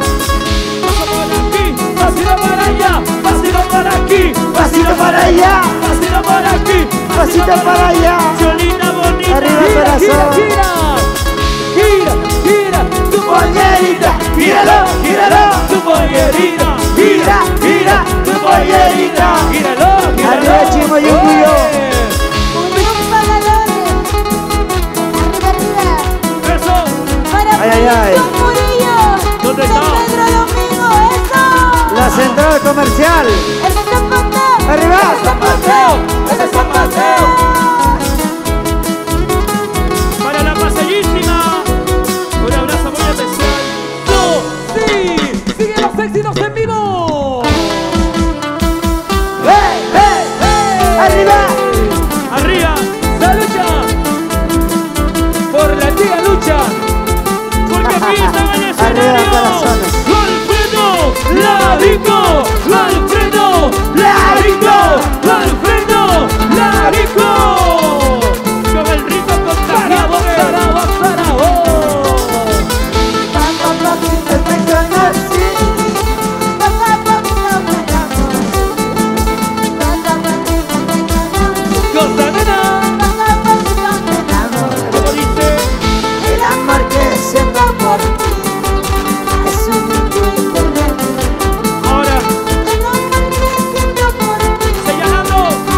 Pasito por aquí, pasito por aquí, Pasito para allá, pasito por aquí, pasito para allá. Cholita bonita. Arriba, Gira, gira, corazón. gira. Gira, gira. Tu Pollerita, gíralo, gíralo. Tu bollerina, Gira, gira, tu bollerina, gíralo, gíralo. Arriba, Chimo y Orgullo. Unión para Lore. Arriba, arriba. Eso, Para Ay, ay, ay. Don Murillo. ¿Dónde San está? Pedro Domingo, eso. La central comercial. Ese es San Mateo. Arriba. Ese es San Mateo. Ese es San Mateo. para la pasellísima. Un abrazo muy especial. Sí, sigue los éxitos en vivo. ¡Hey, hey, hey! Arriba. Arriba, Se lucha por la antigua lucha. porque aquí está en el Arriba, escenario. corazones. Alfredo Larico, Alfredo Larico, Alfredo Larico. Con el rico Sarabo, contagiado. sarabo, sarabo. Poco a poquito te conocí. Poco a poquito me enamoré. Poco a poquito me conocí. Goza, nena. Poco a poquito me enamoré. Como dice, El amor que siento por ti es único y terrible. ahora El amor que siento por ti señalando.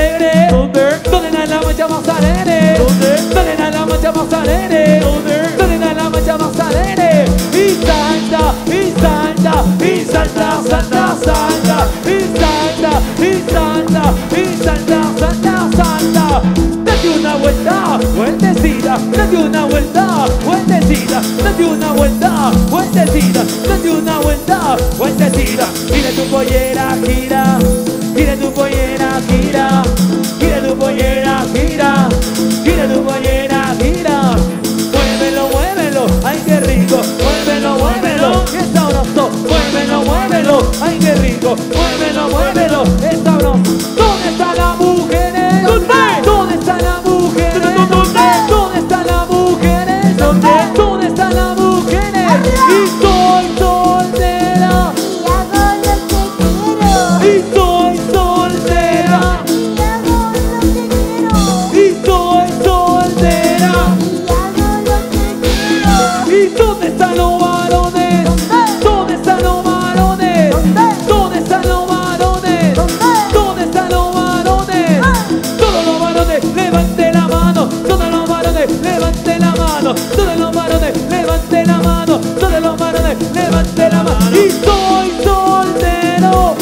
alegre? ¿Dónde? ¿Dónde está la mancha más alegre? ¿Dónde? ¿Dónde está la mancha más alegre? ¿Dónde? ¿Dónde está la mancha más alegre? Y salta, y salta, y salta, salta, salta, y salta, y salta, y salta, salta, salta. Date una vuelta, vueltecita, date una vuelta, vueltecita, date una vuelta, vueltecita, date una vuelta, vueltecita. Gira tu pollera, gira, gira tu pollera, gira, gira tu pollera, gira, gira tu pollera, gira. Muévelo, muévelo, ay qué rico, muévelo, muévelo, qué sabroso, muévelo, muévelo, ay qué rico, muévelo, muévelo, es sabroso. ¿Dónde están las mujeres? ¿Dónde? ¿Dónde están las mujeres? ¿Dónde? ¿Dónde están las mujeres? ¿Dónde? ¿Dónde están las mujeres? Y soy soltera, Y hago lo que quiero. y soy soltera, Y hago lo que quiero. y soy soltera. Y hago lo que quiero. ¿Y dónde están los varones? ¿Dónde están los varones? ¿Dónde están los varones? ¿Dónde están los varones? Todos los varones, levante la mano. Todos los varones, levante la mano. Todos los varones, levante la mano. Todos los varones, levante la mano. Y soy soltero.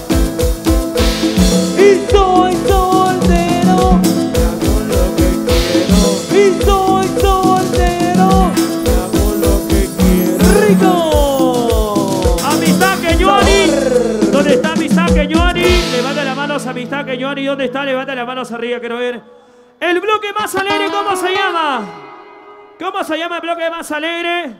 Y soy soltero. Hago lo que quiero, Y soy soltero. hago lo que quiero. ¡Rico! Amistad que Johnny. ¿Dónde está Amistad que Johnny? Levanta las manos, Amistad que Johnny. ¿Dónde está? Levanta las manos arriba, quiero ver. El bloque más alegre, ¿cómo se llama? ¿Cómo se llama el bloque más alegre?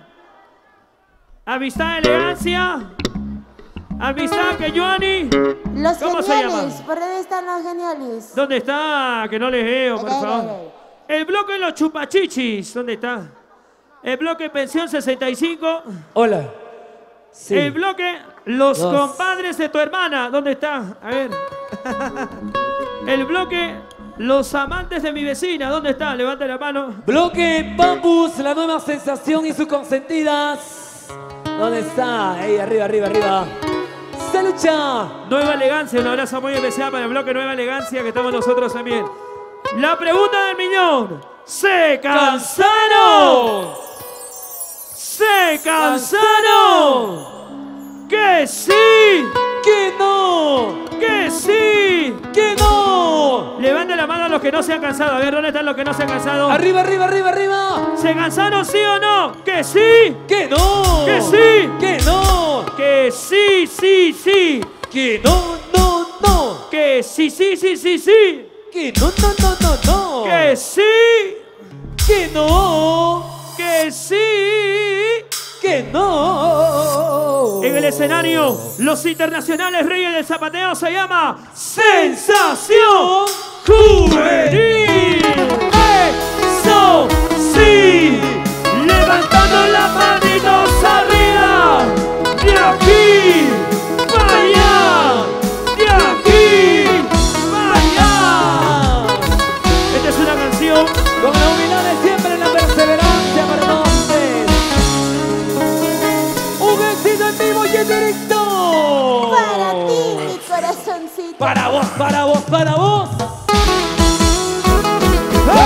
Amistad, elegancia. Amistad que Johnny. Los ¿Cómo se geniales. llama? ¿Por dónde están los geniales? ¿Dónde está? Que no les veo, por Ahí, ahí, favor. ahí. El bloque de los chupachichis. ¿Dónde está? El bloque Pensión sesenta y cinco. Hola. Sí. El bloque Los Dos. compadres de tu hermana. ¿Dónde está? A ver. El bloque Los amantes de mi vecina. ¿Dónde está? Levanta la mano. Bloque Bambus, la nueva sensación y sus consentidas. ¿Dónde está? Ahí, arriba, arriba, arriba. ¡Se lucha! Nueva Elegancia. Un abrazo muy especial para el bloque Nueva Elegancia, que estamos nosotros también. La pregunta del millón. ¿Se cansaron? ¿Se cansaron? ¡Que sí! ¡Que no! ¡Que sí! ¡Que no! Levanten la mano a los que no se han cansado. A ver, ¿dónde están los que no se han cansado? ¡Arriba, arriba, arriba, arriba! ¿Se cansaron sí o no? ¡Que sí! ¡Que no! ¡Que sí! ¡Que no! ¡Que sí, sí, sí! ¡Que no, no, no! ¡Que sí, sí, sí, sí, sí! ¡Que no, no, no, no, no! ¡Que sí! ¡Que no! ¡Que sí! ¡Que no! En el escenario, los internacionales reyes del zapateo se llama Sensación Juvenil. ¡Eso sí! Levantando las manitos arriba. De aquí para allá. De aquí para allá. Esta es una canción. Con la humildad de siempre en la perseverancia para entonces. Un éxito en vivo y en directo. Para ti, mi corazoncito. Para vos, para vos, para vos.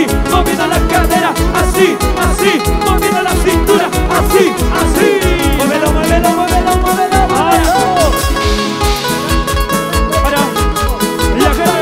moviendo la cadera, así, así, moviendo la cintura, así, así. Muévelo, muévelo, muévelo, muévelo. Ahora, ahora, la que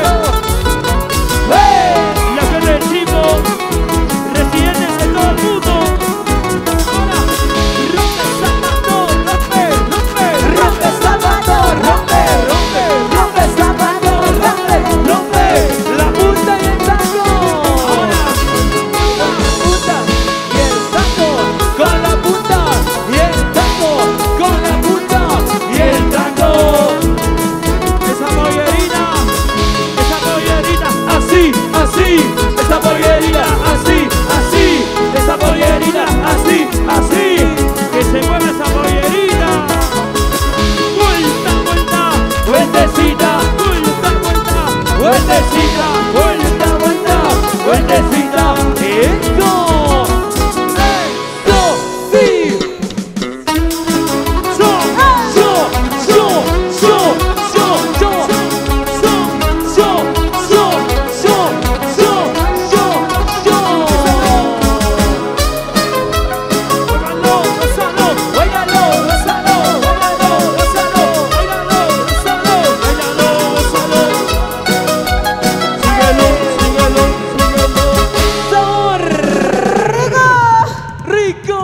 la que decimos, residentes de todo el mundo. Ahora, rompe el zapato, rompe, rompe, Rompe el zapato, rompe, rompe, rompe el zapato, rompe, rompe la punta y el tango. Ahora, punta y el tango, con la punta y el tango, con la punta y el tango. Esa pollerita, esa pollerita, así, así. Esa pollerita, así, así. Esa pollerita, así, así. Que se mueva esa pollerita. Vuelta, vuelta, vueltecita, vuelta, vuelta, vueltecita, vuelta, vuelta, vueltecita. Eso, eso, sí. Yo, yo, yo, yo, yo, yo, yo, yo, yo, yo, yo, yo, yo. Óigalo, gózalo, óigalo, gózalo, óigalo, gózalo, óigalo, gózalo, óigalo, gózalo. Síguelo, síguelo, síguelo. sabor rico.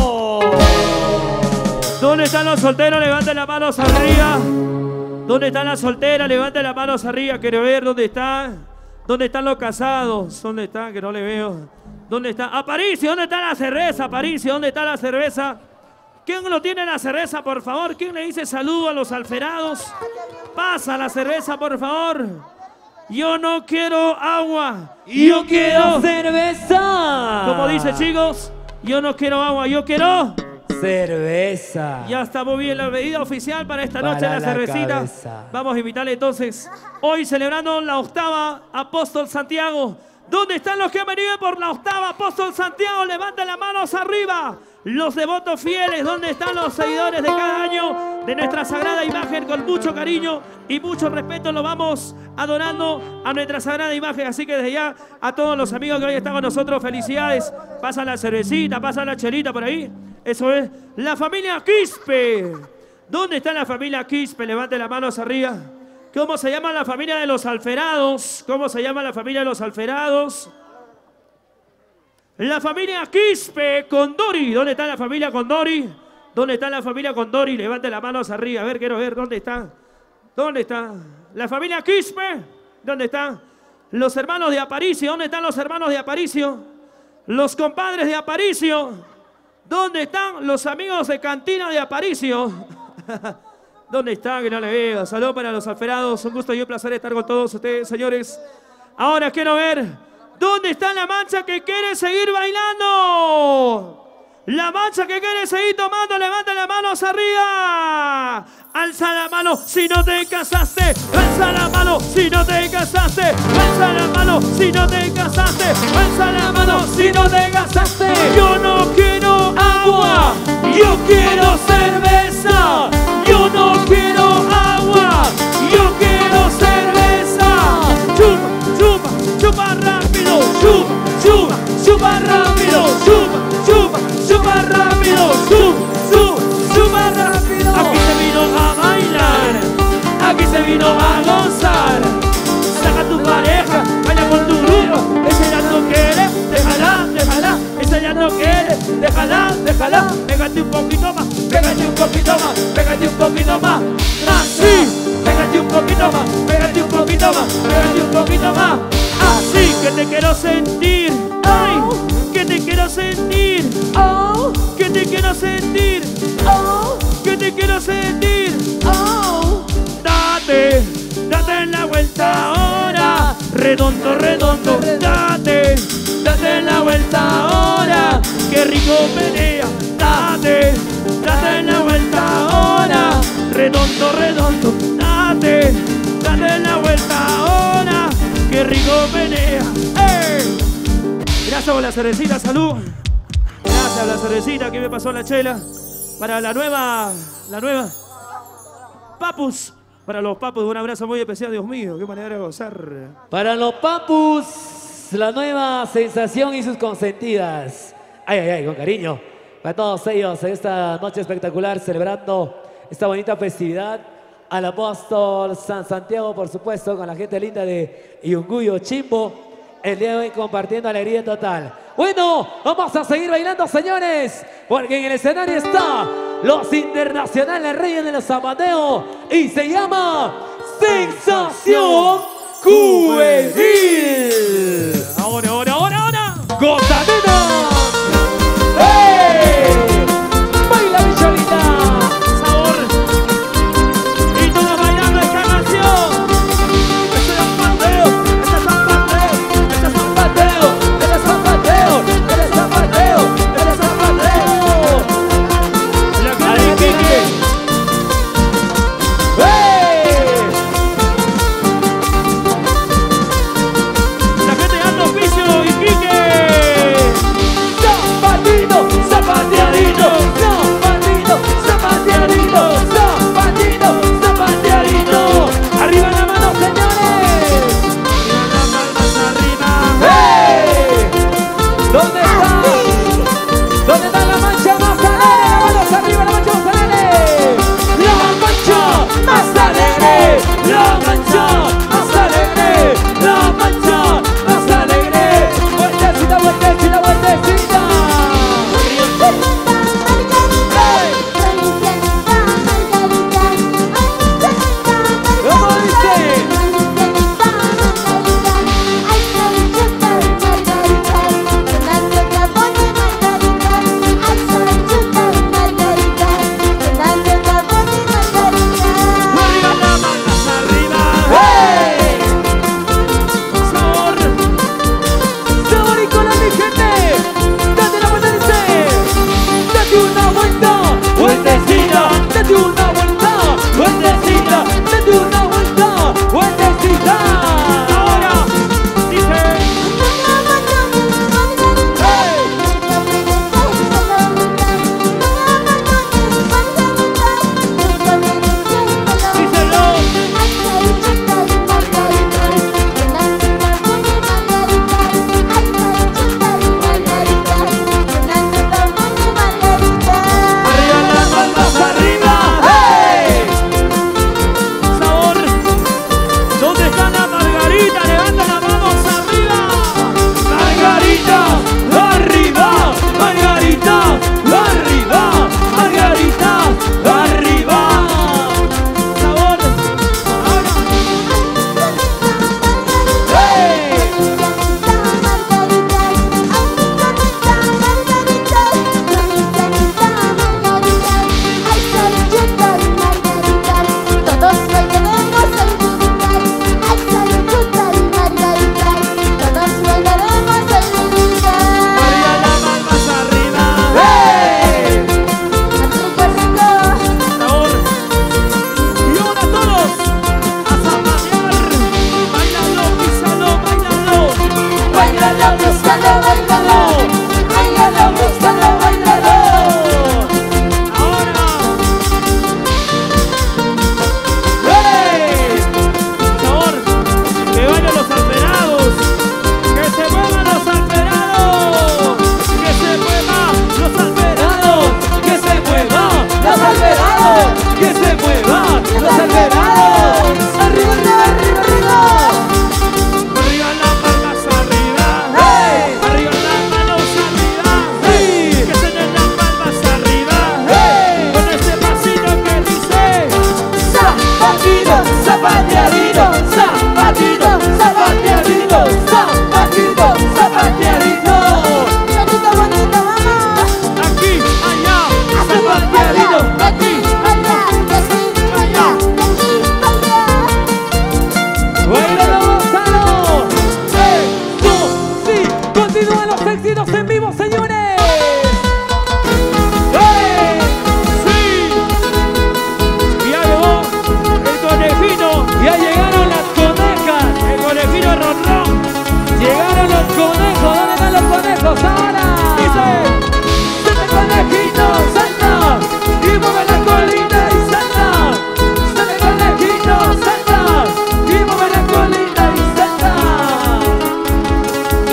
¿Dónde están los solteros? Levanten las manos arriba. ¿Dónde están las solteras? Levanten las manos arriba. Quiero ver dónde están. ¿Dónde están los casados? ¿Dónde están? Que no le veo. ¿Dónde está? Aparicio, ¿dónde está la cerveza? Aparicio, ¿dónde está la cerveza? ¿Quién lo tiene la cerveza, por favor? ¿Quién le dice saludo a los alferados? Pasa la cerveza, por favor. Yo no quiero agua. Yo quiero... cerveza. Como dice, chicos, yo no quiero agua, yo quiero... cerveza. Ya está muy bien la bebida oficial para esta noche, Para la la cervecita. cabeza. Vamos a invitarle entonces, hoy celebrando la octava Apóstol Santiago. ¿Dónde están los que han venido por la octava Apóstol Santiago? Levanten las manos arriba. Los devotos fieles, ¿dónde están los seguidores de cada año de nuestra sagrada imagen? Con mucho cariño y mucho respeto lo vamos adorando a nuestra sagrada imagen. Así que desde ya a todos los amigos que hoy están con nosotros, felicidades. Pasa la cervecita, pasa la chelita por ahí. Eso es la familia Quispe. ¿Dónde está la familia Quispe? Levanten las manos arriba. ¿Cómo se llama la familia de los alferados? ¿Cómo se llama la familia de los alferados? La familia Quispe Condori. ¿Dónde está la familia Condori? ¿Dónde está la familia Condori? Levanten las manos arriba. A ver, quiero ver dónde está. ¿Dónde está? La familia Quispe. ¿Dónde están? Los hermanos de Aparicio. ¿Dónde están los hermanos de Aparicio? Los compadres de Aparicio. ¿Dónde están los amigos de Cantina de Aparicio? ¿Dónde están? Que no le veo. Saludos para los alferados. Un gusto y un placer estar con todos ustedes, señores. Ahora quiero ver. ¿Dónde está la mancha que quiere seguir bailando? La mancha que quiere seguir tomando. Levanta las manos arriba. Alza la mano si no te casaste. Alza la mano si no te casaste. Alza la mano si no te casaste. Alza la mano si no te casaste. Yo no quiero agua. Yo quiero cerveza. Yo no quiero agua. Yo quiero cerveza. Chupa, chupa, chupa rápido. Chupa, chupa, chupa rápido. Chupa, chupa, chupa rápido. Chupa, chupa, chupa rápido. Aquí se vino a bailar. Aquí se vino a gozar. Saca tu pareja, baila con tu grupo. Ese ya no quiere, déjala, déjala. Ese ya no quiere, déjala, déjala. Pégate un poquito más, pégate un poquito más, pégate un poquito más. Así, pégate un poquito más, pégate un poquito más, pégate un poquito más. Así que te quiero sentir, ay, que te quiero sentir, oh, que te quiero sentir, oh, que te quiero sentir, oh. Date, date la vuelta ahora, redondo, redondo, date, date la vuelta ahora, qué rico menea, date, date la vuelta ahora, redondo, redondo, date, date la vuelta ahora, qué rico menea, ¡eh! Gracias por la cervecita, salud. Gracias a la cervecita que me pasó la chela. Para la nueva, la nueva Papus. Para los papus, un abrazo muy especial, Dios mío, qué manera de gozar. Para los papus. La nueva sensación y sus consentidas. Ay, ay, ay, con cariño. Para todos ellos en esta noche espectacular, celebrando esta bonita festividad. Al apóstol San Santiago, por supuesto, con la gente linda de Yunguyo, Chimbo. El día de hoy compartiendo alegría total. Bueno, vamos a seguir bailando, señores, porque en el escenario está los internacionales reyes de los zapateos y se llama Sensación Juvenil. Ahora, ahora, ahora, ahora. ¡Gozadera! ¡Hey! ¡Baila, mi cholita! Sabor. Y todos bailando esta canción. Este es un pateo, este es un pateo, este es un pateo, ¡Eres zapateo! ¡Eres zapateo! ¡Eres zapateo! la cara de Quique. ¡Hey! La gente de Alto Oficio y Quique. ¡Zapatito! ¡Zapateadito! ¡Zapateadito! ¡Zapateadito! ¡Zapateadito! ¡Zapateadito! ¡Arriba la mano, señores! Las palmas arriba. ¡Hey! ¿Dónde está? ¿Dónde está la mancha más alegre? ¡Manos arriba, la mancha más alegre! ¡La mancha más alegre! ¡La mancha más alegre! ¡La mancha más alegre! ¡Vueltecita, vueltecita, vueltecita! ¿Cómo dice? Arriba las palmas arriba. ¡Hey! Sabor. ¡Sabor y cola, mi gente! ¡Date la vuelta, dice! ¡Date una vuelta! ¡Vueltecita! ¡Date una vuelta! ¡Vueltecita! ¡Date una vuelta! ¡Vueltecita! Ahora dice. Díselo. Arriba las palmas arriba. ¡Hey! Sabor. ¿Dónde está la Margarita? Levanta las manos arriba. ¡Margarita! ¡Arriba! ¡Margarita! ¡Arriba! ¡Margarita! ¡Arriba! Sabor. Ahora. ¡Hey! Todos bailaremos el lugar, ay saluchuta y margarita, todos bailaremos el lugar. Arriba las palmas arriba. ¡Hey! Rico, rico. Sabor. Y ahora todos a zapatear. Bailalo, pisalo, bailalo. ¡Bailalo, búscalo, bailalo! ¡Bailalo, búscalo, bailalo! Ahora. ¡Hey! Sabor. Que bailen los alterados. Que se muevan los alterados. Que se muevan los alterados. ¡Que se mueva! ¡Los alterados! ¡Que se mueva! ¡Los alterados! ¡Arriba, arriba, arriba, arriba! Arriba las palmas arriba. ¡Hey! Arriba las manos arriba. ¡Sí! Que se den las palmas arriba. ¡Hey! Con este pasito que dice. ¡Zapatito! ¡Zapateadito! ¡Zapateadito! ¡Zapateadito! ¡Zapateadito! ¡Zapateadito! Bonito, bonito, vamos. Aquí, allá. ¡Zapateadito! Aquí, allá, de aquí, allá, de aquí, allá. ¡Bailalo, Gonzalo! ¡Eso! ¡Sí! ¡Continúan los éxitos en vivo, señores! ¡Hey! Sí. Y ya llegó el conejito. ¡Ya llegaron las conejas! El conejito ronrón. ¡Llegaron los conejos! ¿Dónde están los conejos ahora? Dice. ¡Salta, conejito! ¡Salta! ¡Y mueve la colita y salta! ¡Salta, conejito! ¡Salta! ¡Y mueve la colita y salta!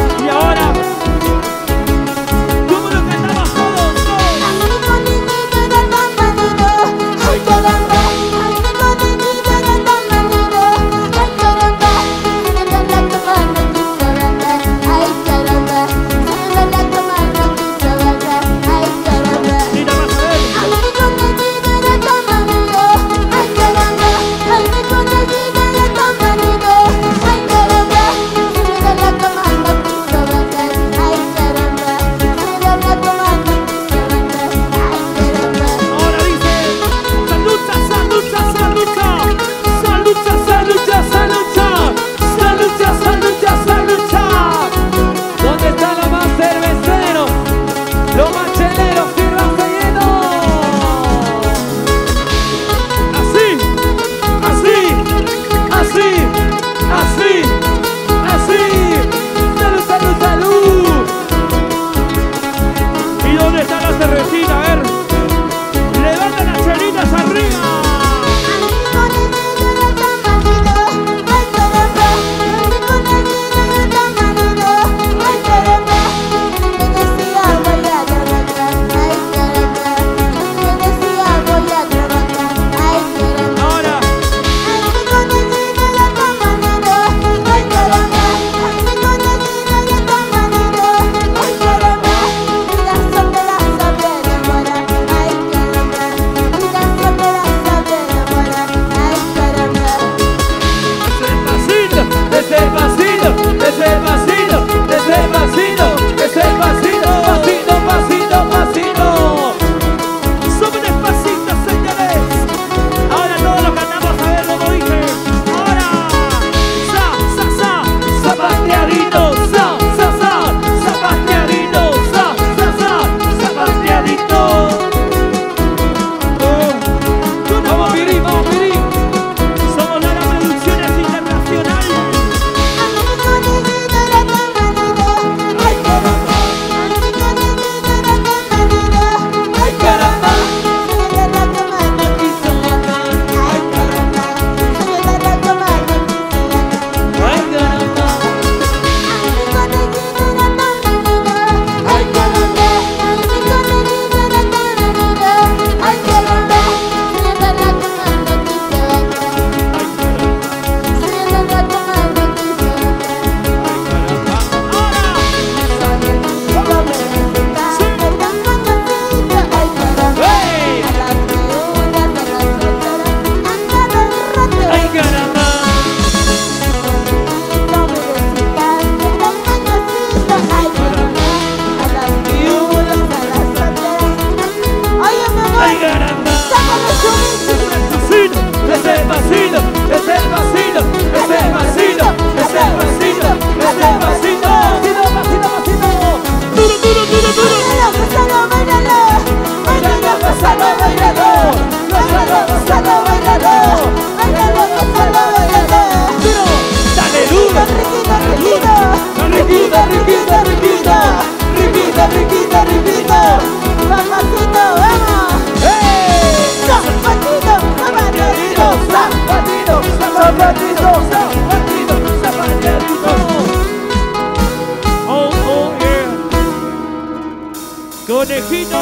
conejito.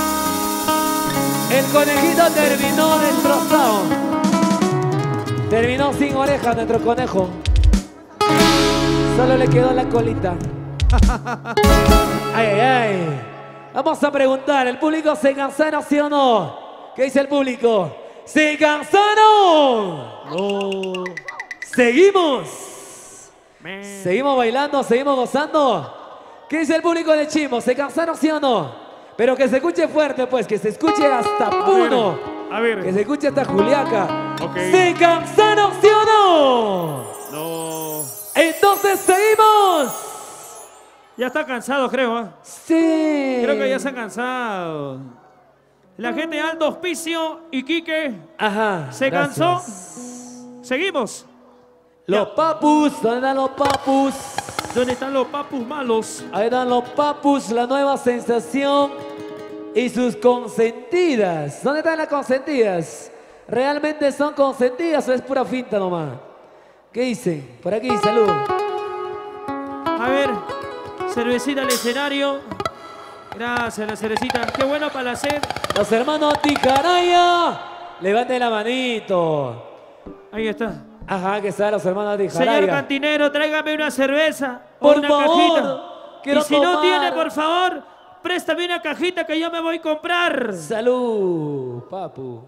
El conejito terminó destrozado. Terminó sin orejas nuestro conejo. Solo le quedó la colita. Ay, ay, ay. Vamos a preguntar, ¿el público se cansaron, sí o no? ¿Qué dice el público? ¿Se cansaron? No. ¿Seguimos? Me- ¿Seguimos bailando? ¿Seguimos gozando? ¿Qué dice el público de Chimbo? ¿Se cansaron, sí o no? Pero que se escuche fuerte, pues, que se escuche hasta Puno. A ver. Que se escuche hasta Juliaca. Ok. ¿Se cansaron, sí o no? No. Entonces seguimos. Ya está cansado, creo. ¿eh? Sí. Creo que ya se han cansado. La gente de Alto Hospicio y Quique Ajá. se gracias. cansó. Seguimos. Los papus, ¿dónde están los papus? ¿Dónde están los papus malos? Ahí están los papus, la nueva sensación y sus consentidas. ¿Dónde están las consentidas? ¿Realmente son consentidas o es pura finta nomás? ¿Qué dicen? Por aquí, salud. A ver, cervecita al escenario. Gracias, la cervecita. Qué bueno para la sed. Los hermanos Tijaraya, levanten la manito. Ahí está. Ajá, que están los hermanos Tijaraya. Señor cantinero, tráigame una cerveza o Por una favor, cajita. quiero Y si no tomar. tiene, por favor, préstame una cajita que yo me voy a comprar. Salud, papu.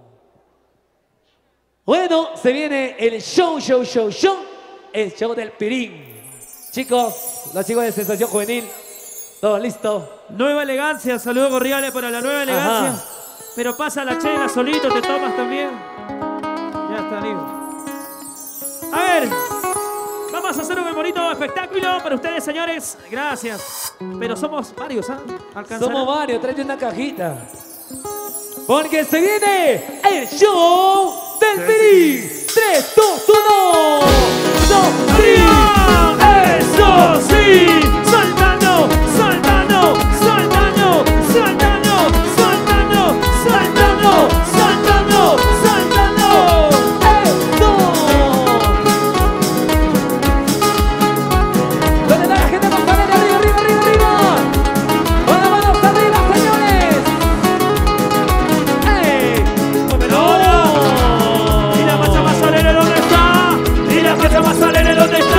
Bueno, se viene el show, show, show, show. El show del Pirín. Chicos, los chicos de Sensación Juvenil. Todo listo. Nueva elegancia, saludos cordiales para la nueva elegancia. Ajá. Pero pasa la chela solito, te tomas también. Ya está, listo. A ver, vamos a hacer un bonito espectáculo para ustedes, señores. Gracias. Pero somos varios, ¿ah? Alcanzarán. Somos varios, tráete una cajita. Porque se viene el show del Pirín. tres, dos, uno. ¡Dos, ¡Arriba! ¡Eso sí! ¡Soltando! ¡Soltando! ¡Soltando! ¡Soltando! ¡Soltando! ¡Soltando! ¡Soltando! ¡Soltando! ¡Eso! ¿Dónde está la gente más grande? ¡Arriba, arriba, arriba, arriba! ¡Con las manos arriba, señores! ¡Ey! ¡Muévelo ahora! ¡Y la masa más alegre dónde está! ¡Y la masa más alegre dónde está!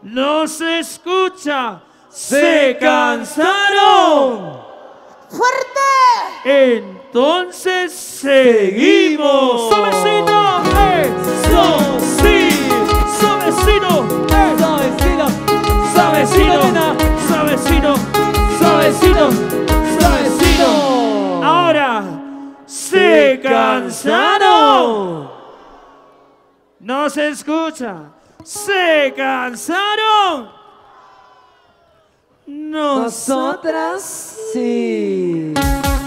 No se escucha. Se cansaron. ¡Fuerte! Entonces seguimos. Suavecito, eso, sí. Suavecito, Suavecito, suavecito, nena. suavecito, suavecito, suavecito. Ahora, se cansaron. No se escucha. Se cansaron. Nosotras sí.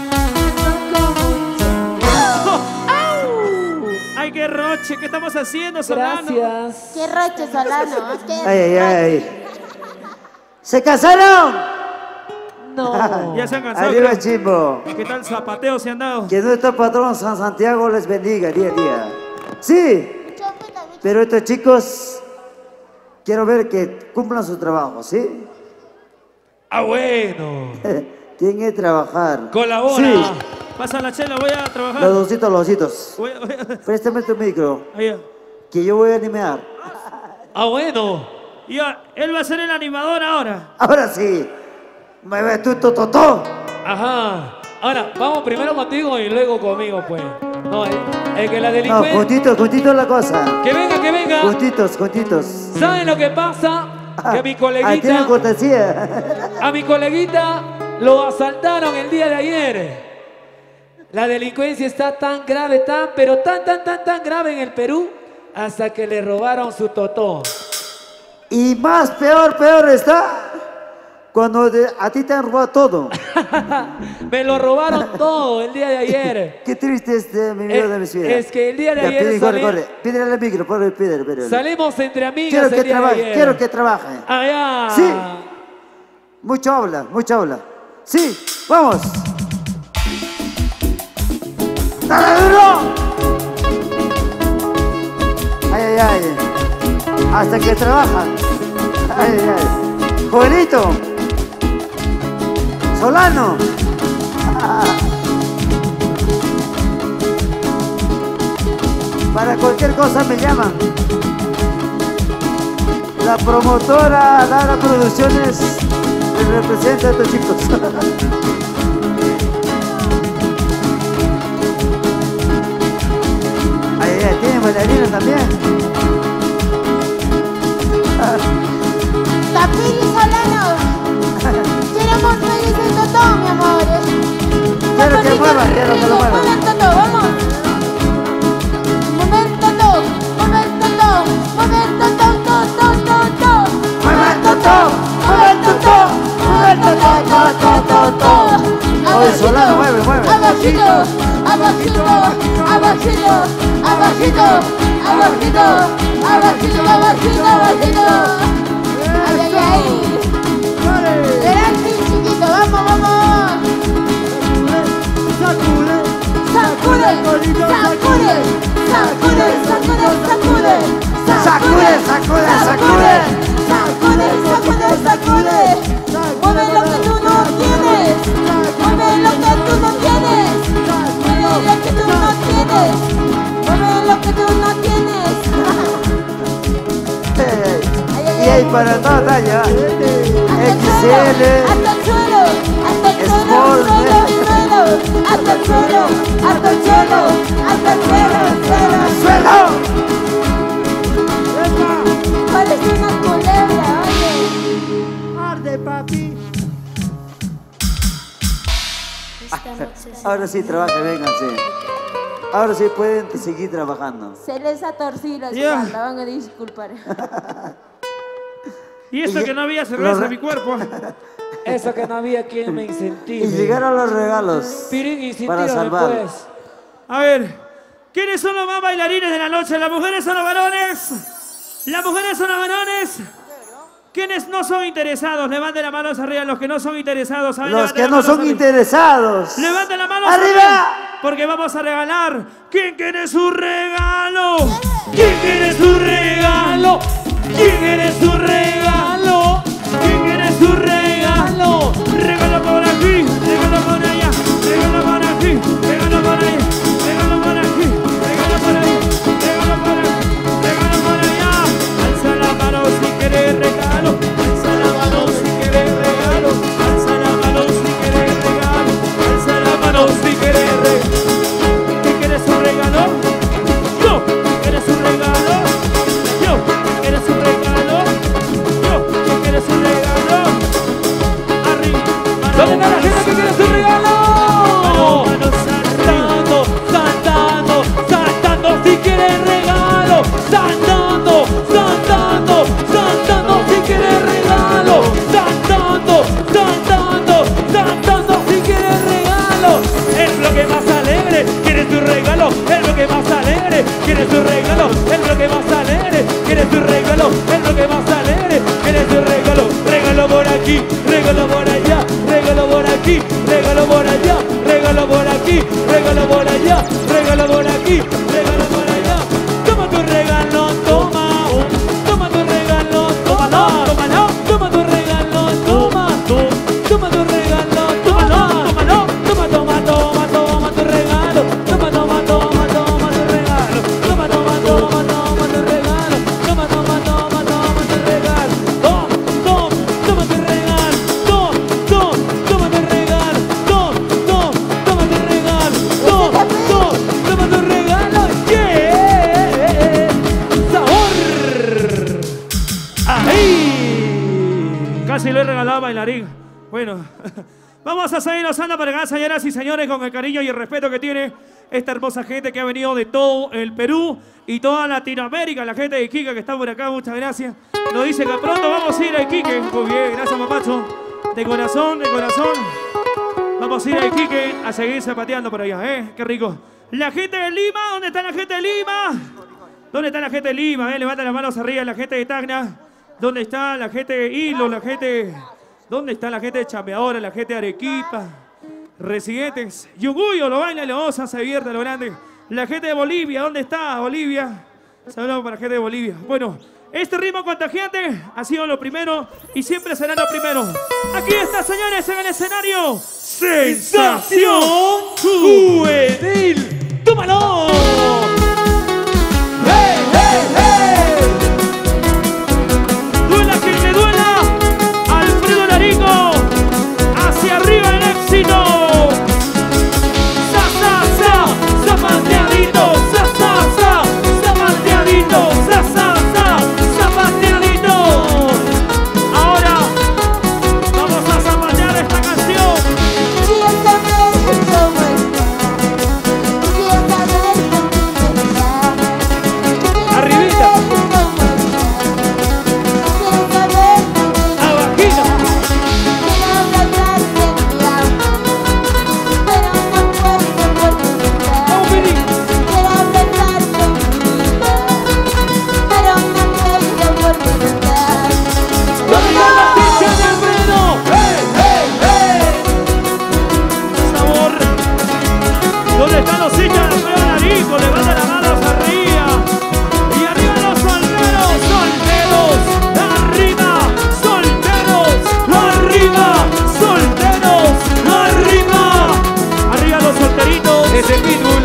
¡Ay, qué roche! ¿Qué estamos haciendo, Solano? Gracias. ¡Qué roche, Solano! ¡Qué Ay, ay, roche! ay. ¿Se casaron? No. Ya se han cansado. Arriba, creo. Chimbo. ¿Qué tal zapateo se han dado? Que nuestro patrón San Santiago les bendiga día a día. Sí, Chópeta, bicho. pero estos chicos quiero ver que cumplan su trabajo, ¿sí? Ah, bueno. Tienen que trabajar. Colabora. Sí, Pasa la chela, voy a trabajar. los dositos, los dositos. Voy a- voy a- Préstame tu micro, Ahí, que yo voy a animar. Ah, bueno. ya, él va a ser el animador ahora. Ahora sí, mueve tu tototó. Ajá. Ahora, vamos primero contigo y luego conmigo, pues. No, el, el que la No, delincuencia... juntitos, juntitos la cosa. Que venga, que venga. Juntitos, juntitos. ¿Saben lo que pasa? Que a mi Aquí coleguita... la cortesía. A mi coleguita lo asaltaron el día de ayer. La delincuencia está tan grave, tan, pero tan, tan, tan, tan grave en el Perú, hasta que le robaron su totó. Y más peor, peor está cuando de- a ti te han robado todo. Me lo robaron todo el día de ayer. Qué triste es de mi vida Eh, de mi vida. es que el día de Ya, ayer pide, corre, salí- corre. Pídele el micro, corre, pídele, pídele. Salimos entre amigas Quiero el que día de trabaje, ayer. quiero que trabaje. Allá. Sí. Mucho habla, mucho habla. Sí, vamos. ¡Dale duro! Ay, ay, ay. Hasta que trabajan. Ay, ay, ay. Joelito. Solano. Para cualquier cosa me llaman. La promotora Lara Producciones me representa a estos chicos. Ay, ay, ay, tiene bailarina también. Tapiri, Solano. Queremos feliz el totó, mi amor. Quiero que mueva, quiero que lo mueva. Mueve el totó, vamos. Mueve el totó, mueve el totó, mueve el totó, totó, totó. Mueve el totó, mueve el totó, mueve el totó, totó, totó. Oye, Solano, mueve, mueve. Abajito, abajito, abajito, abajito, abajito, abajito, abajito, abajito. Ay, ay, ay. Grande y chiquito, vamos, vamos. Sacude, sacude, sacude, sacude, sacude. Sacude, sacude, sacude. Sacude, sacude, sacude. Mueve lo que tú no tienes. Mueve lo que tú no tienes. Mueve lo que tú no tienes. Mueve lo que tú no tienes. Y hay para toda talla. X L. Hasta el suelo, hasta el suelo, Small, suelo, suelo. Hasta el suelo, hasta el suelo, hasta el suelo, suelo. ¡Suelo! Parece una culebra, oye. ¡Arde, papi! Ahora sí, trabaja, vénganse. Ahora sí pueden seguir trabajando. Se les ha torcido la Ya. espalda, van a disculpar. Y eso Y- que no había cerveza lo re- en mi cuerpo. Eso que no había quien me incentive. Y llegaron los regalos Pirín, incentívame, para salvar. pues. A ver, ¿quiénes son los más bailarines de la noche? ¿Las mujeres son los varones? ¿Las mujeres son los varones? ¿Quiénes no son interesados? Levanten las manos arriba. Los que no son interesados. A ver, Los levanten que las no manos son arriba. interesados. Levanten las manos ¡Arriba! Porque vamos a regalar. ¿Quién quiere su regalo? ¿Quién quiere su regalo? ¿Quién quiere su regalo? ¿Quién quiere su regalo? Regalo por aquí, regalo por allá, regalo por aquí, regalo por allá, regalo por aquí, regalo por allá, regalo por aquí, regalo por allá. Alza la mano si quieres regalar. regalo, regalo por aquí, regalo por allá, regalo por aquí, regalo por allá, regalo por aquí, regalo por allá, regalo por aquí, regalo por allá. Toma tu regalo, toma, toma tu regalo, toma, toma, no, toma tu regalo, toma, toma tu regalo, toma, toma, no, toma, toma, toma, toma tu regalo, toma, toma, toma, toma tu regalo, toma, toma, toma, toma tu regalo, toma, toma, toma, toma tu regalo, toma, toma, toma tu regalo, toma, toma, toma tu regalo, toma, toma, toma tu regalo, toma, toma, toma tu regalo, yeah, sabor, ahí, Casi lo he regalado a bailarín. Bueno, vamos a seguir anda para acá, señoras y señores, con el cariño y el respeto que tiene esta hermosa gente que ha venido de todo el Perú y toda Latinoamérica. La gente de Iquique que está por acá, muchas gracias. Nos dice que pronto vamos a ir a Iquique. Muy bien, gracias, papacho. De corazón, de corazón. Vamos a ir a Iquique a seguir zapateando por allá, ¿eh? Qué rico. La gente de Lima, ¿dónde está la gente de Lima? ¿Dónde está la gente de Lima? Eh? Levanta las manos arriba, la gente de Tacna. ¿Dónde está la gente de Hilo, la gente... ¿Dónde está la gente de Chambeadora, la gente de Arequipa? Residentes. Yunguyo, lo baila, lo osa, se vierte, lo grande. La gente de Bolivia, ¿dónde está Bolivia? Saludos para la gente de Bolivia. Bueno, este ritmo contagiante ha sido lo primero y siempre será lo primero. Aquí está, señores, en el escenario. Sensación Juvenil. ¡Tómalo! ¡Hey, hey, hey! ¡Duela quien le duela! ¡Alfredo Larico! ¡Hacia arriba el éxito! ¡Sa, sa, sa! ¡Zapateadito! ¡Sa, sa, sa! ¡Zapateadito! ¡Sa, sa, sa! ¡Zapateadito! Ahora vamos a zapatear esta canción. Quiero saber cómo está. Quiero saber cómo está. Arribita. Quiero saber cómo está. Abajito. Quiero abrazarte en mi alma, pero no puedo porque está. Vamos, Piri. Quiero abrazarte en mi vida, pero no puedo porque está. ¿Dónde está la ficha de Alfredo? ¡Hey, hey, hey! Sabor. ¿Dónde están los hinchas de Alfredo Larico? Levanta las manos arriba. Y arriba los solteros, solteros. Arriba, solteros. Arriba, solteros. Arriba. Arriba los solteritos. Ese Pitbull.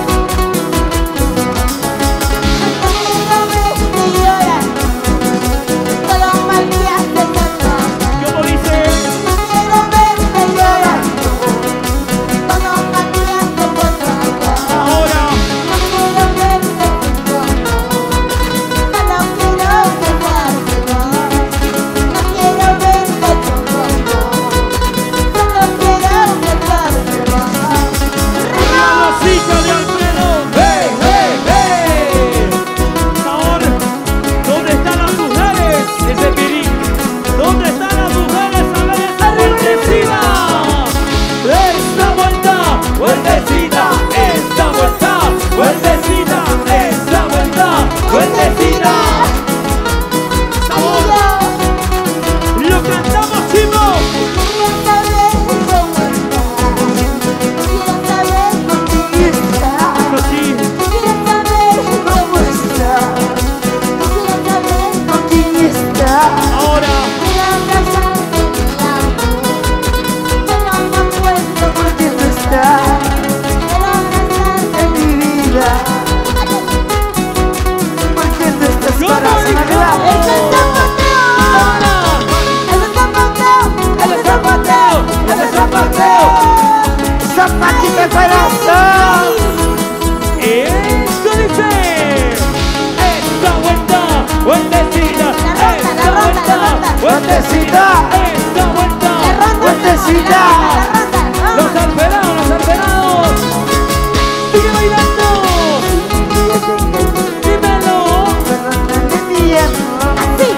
No quiero verte llorar, todo mal que haces acá. ¿Cómo dice? No quiero verte llorar, todo mal que haces acá. Ahora. No quiero verte llorar, solo quiero besarte más. No quiero verte llorar, solo quiero besarte más. Arriba los hinchas de Alfredo. ¡Hey, hey, hey! Ahora. ¿Dónde están las mujeres? Ese Piri. ¿Dónde están las mujeres? A ver esta vueltecita. Esta vuelta, vueltecita, esta vuelta, vueltecita, esta vuelta, vueltecita. Lo cantamos, chicos. Quiero saber cómo está, quiero saber cómo está. Pero sí. Quiero saber cómo está, quiero saber con quién está. Ahora. Quiero abrazarte mi amor, pero no puedo porque no está. Quiero abrazarte mi vida, porque no estás para arreglar. ¡Eso es zapateo! ¡Eso es zapateo! ¡Ese zapateo! ¡Zapatito de corazón! Esto dice. Esta vuelta, vueltecita, La ronda, esta la ronda, vuelta, la ronda. vueltecita, esta vuelta, La ronda, vueltecita. la ronda, Los alterados, los alterados. Sigue bailando. Dímelo. Perdóname mi amor. Así.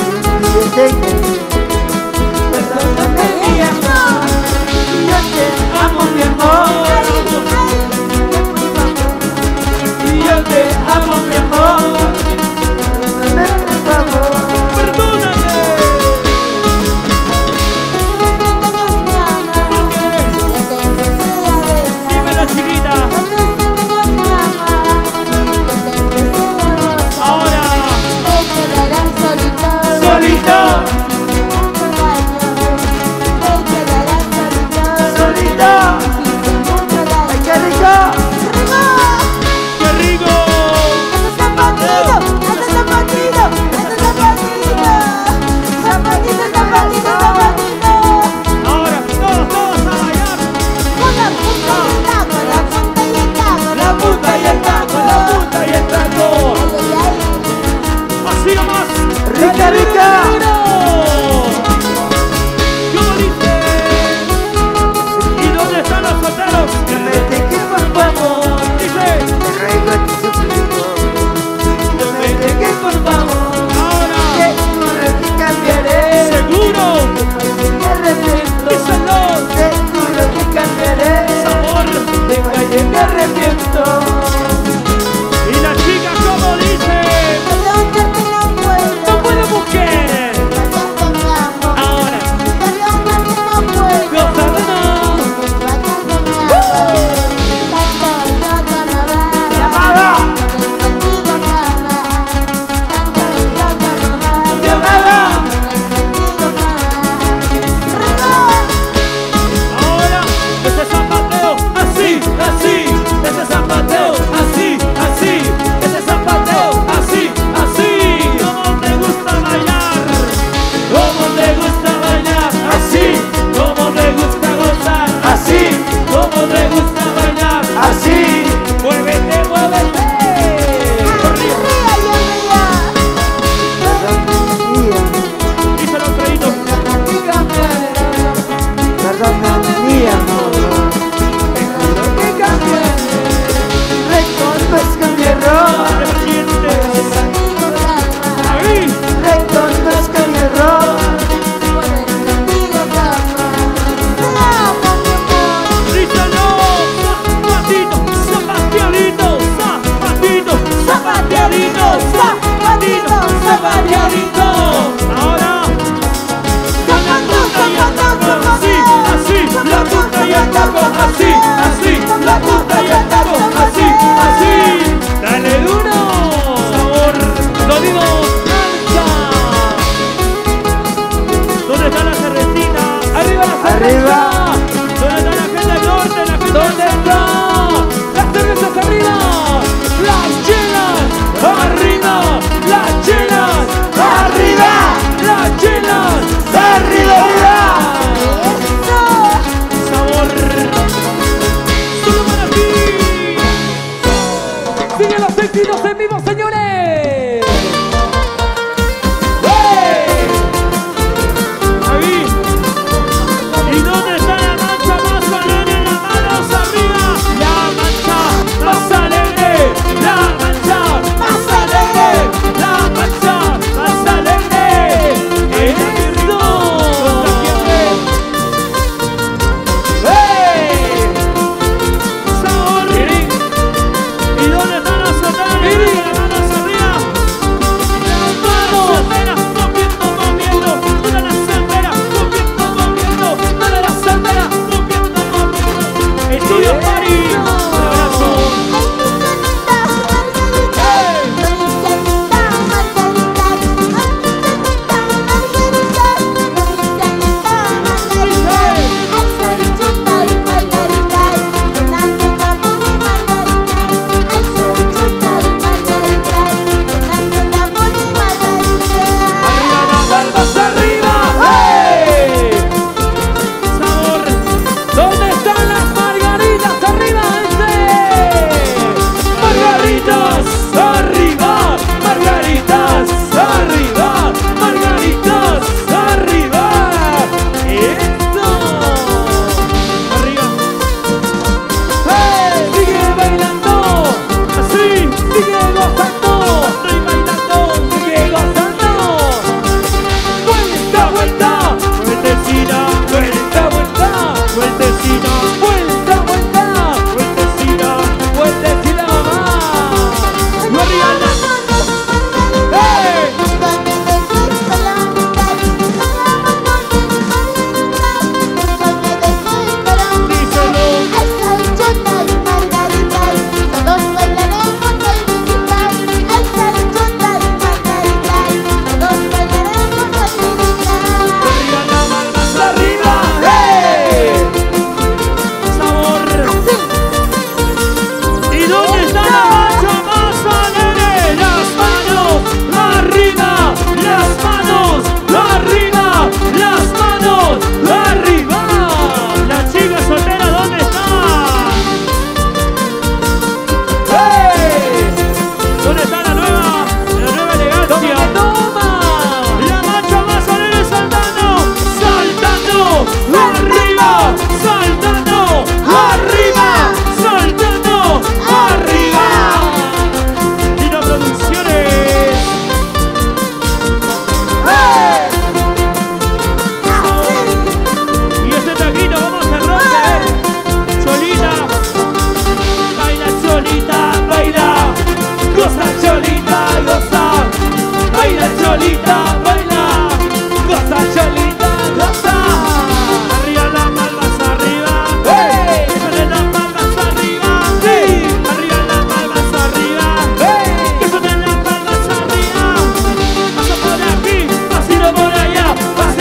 Perdóname mi amor. Yo te Amo mi amor. amo. Yo te amo mi amor. Perdóname por favor. Perdóname.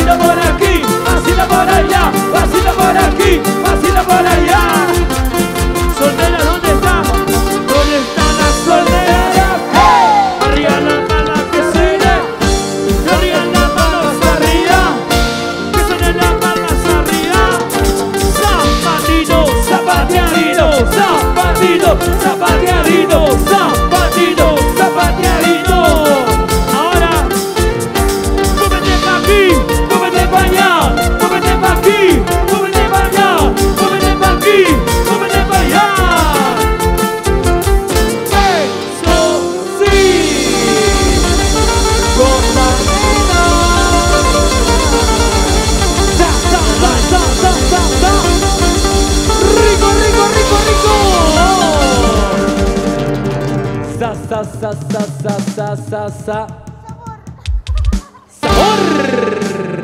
pasito por aquí, pasito por allá, pasito por aquí, pasito por allá. Solteras, ¿dónde están? ¿Dónde están las solteras? Arriba las manos que suenen, arriba las manos arriba, que suenen las palmas arriba. Zapatito, zapateadito, zapatito, zapateadito, zapatito, zapateadito. Ahora, cómete pa' aquí, cómete pa' allá, cómete pa' aquí, cómete pa' allá, cómete pa' aquí, cómete pa' allá. Eso sí, gozadera. Sa, sa, sa, sa, sa, sa, sa. Rico, rico, rico, rico. Sa, sa, sa, sa, sa, sa, sa, sa. ¡Sabor!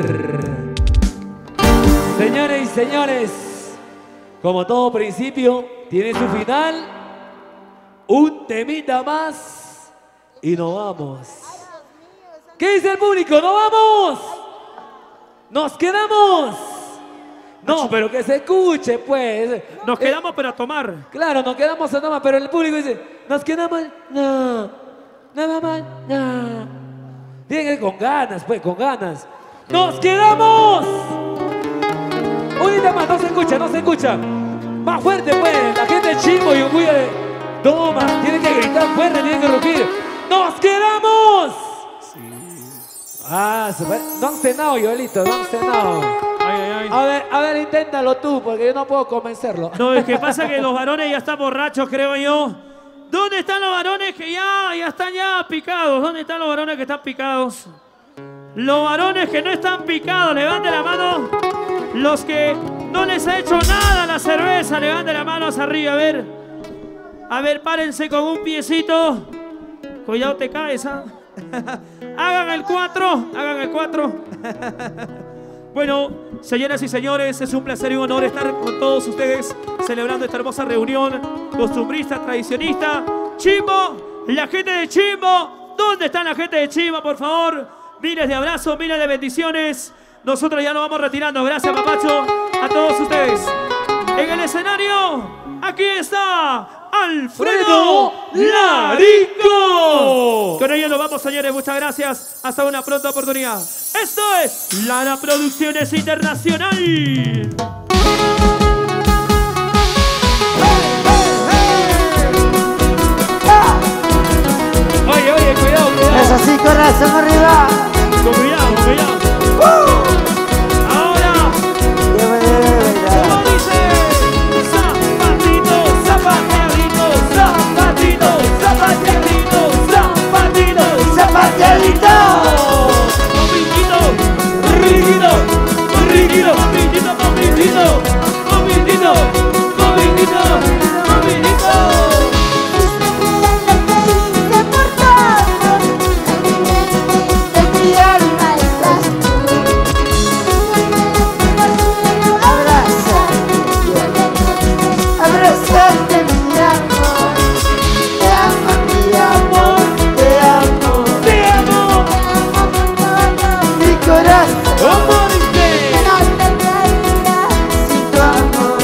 Señores y señores, como todo principio, tiene su final. Un temita más y nos vamos. ¿Qué dice el público? ¡Nos vamos! ¡Nos quedamos! No, pero que se escuche, pues. Nos Eh, quedamos para tomar. Claro, nos quedamos a tomar, pero el público dice, nos quedamos, no, nada más, no. Tiene que ir con ganas, pues, con ganas. ¡Nos quedamos! Unita más, no se escucha, no se escucha. Más fuerte, pues, la gente de Chimbo y Unguya de... Toma, tiene que gritar fuerte, tiene que rugir. ¡Nos quedamos! Ah, se fue. No han cenado, Joelito, no han cenado. Ay, ay, ay. A ver, a ver, inténtalo tú, porque yo no puedo convencerlo. No, es que pasa que los varones ya están borrachos, creo yo. ¿Dónde están los varones que ya, ya están ya picados? ¿Dónde están los varones que están picados? Los varones que no están picados, levanten la mano. Los que no les ha hecho nada la cerveza, levanten la mano hacia arriba, a ver. A ver, párense con un piecito. Cuidado, te caes, ¿ah? Hagan el cuatro, hagan el cuatro. Bueno, señoras y señores, es un placer y un honor estar con todos ustedes celebrando esta hermosa reunión costumbrista, tradicionista. Chimbo, la gente de Chimbo, ¿dónde está la gente de Chimbo, por favor? Miles de abrazos, miles de bendiciones. Nosotros ya nos vamos retirando. Gracias, papacho, a todos ustedes. En el escenario, aquí está Alfredo Larico. Con ello nos vamos, señores. Muchas gracias. Hasta una pronta oportunidad. Esto es Lara Producciones Internacional. Oye, oye, cuidado, cuidado. Eso sí, corazón arriba. Con cuidado, con cuidado. Ahora, ¿cómo dice? Zapatito, zapatito, zapatito, zapatito, zapatito, Zapateadito. Pomitito, pomitito, pomitito, pomitito, pomitito, pomitito, pomitito, pomitito. Abrazarte, mi amor. Te amo, mi amor. Te amo. Te amo, Mi corazón. ¿cómo dice? Sin tu amor.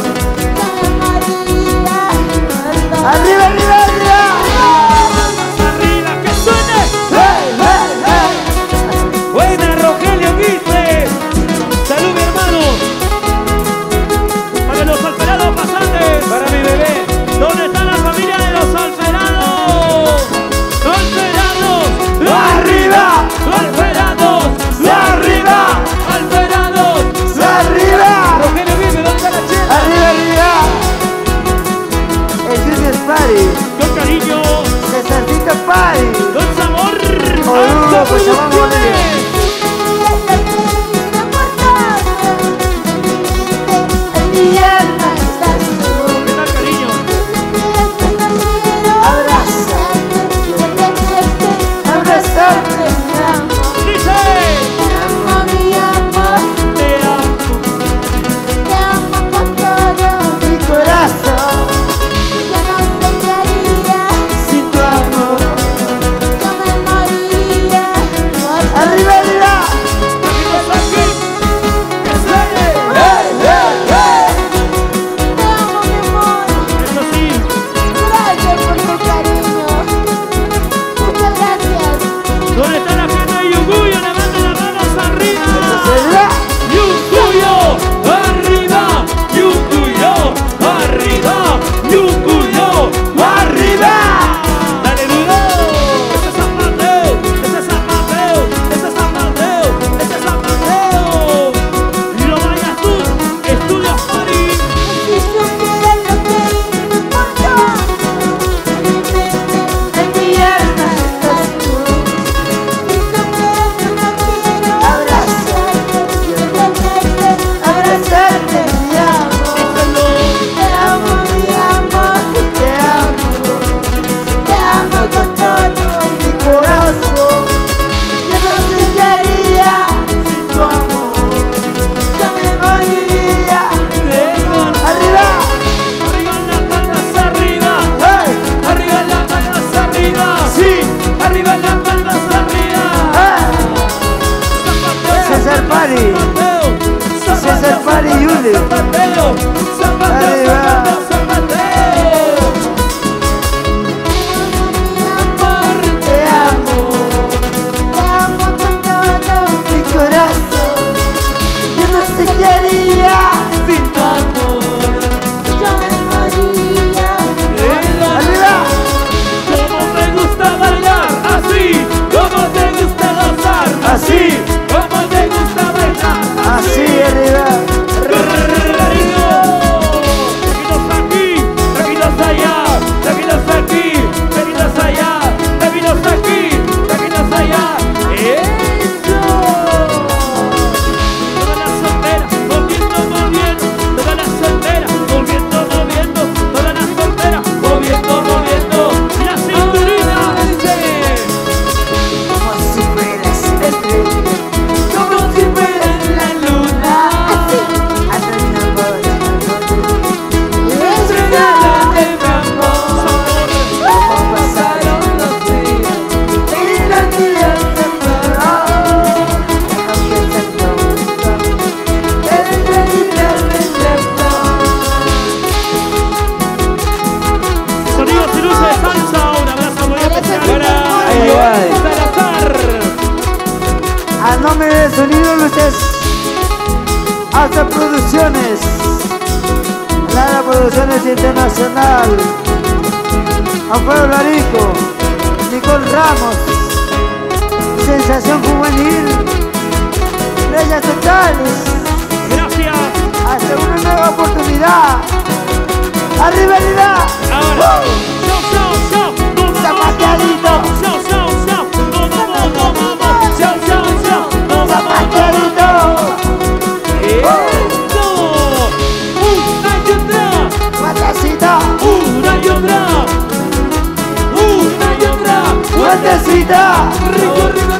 Arriba, arriba, arriba. Arriba, que suene. Hey, hey, hey. Buena, Rogelio Quispe. Salud, mi hermano. Para los alterados pasantes. Para mi bebé. ¿Dónde está la familia de los alterados? ¡Alterados! Arriba. ¡Alterados! Arriba. Mari, César Mari Yuli. Arriba. Te amo, Te amo con todo mi corazón. Yo no sé qué haría sin tu amor. yo me moría. Arriba. Como me gusta bailar, así, como te gusta gozar, Así, como te gusta bailar, así arriba. Tranquilos aquí, tranquilos allá, tranquilos aquí, tranquilos allá, tranquilos aquí, tranquilos allá. ¡Eso! Toda la soltera, moviendo, moviendo, toda la soltera, moviendo, moviendo, toda la soltera, moviendo, moviendo, la cinturita. Como si fueras estrella, como si fueras la luna. Hasta mi amor, estrella de mi amor. Como pasaron los días y los días se fueron. La confianza tonta, el increíble reflejo. Sonidos y luces de salsa, un abrazo muy especial para Ay, ay. Salazar. A nombre de Sonido Luces, Alta Producciones, Lara Producciones Internacional, Alfredo Larico, Nicole Ramos, Sensación Juvenil, Estrellas Totales, Gracias. hasta una nueva oportunidad. ¡Arriba, arriba! Ahora. Chau, chau, chau. Nos vamos, Zapateadito. chau, chau, chau. Nos vamos, nos vamos. Chau, chau, chau. Nos vamos, nos vamos. ¡Zapateadito! Eso. Una y otra. ¡Guantecita! Una y otra. Una y otra. ¡Guantecita! Rico, rico,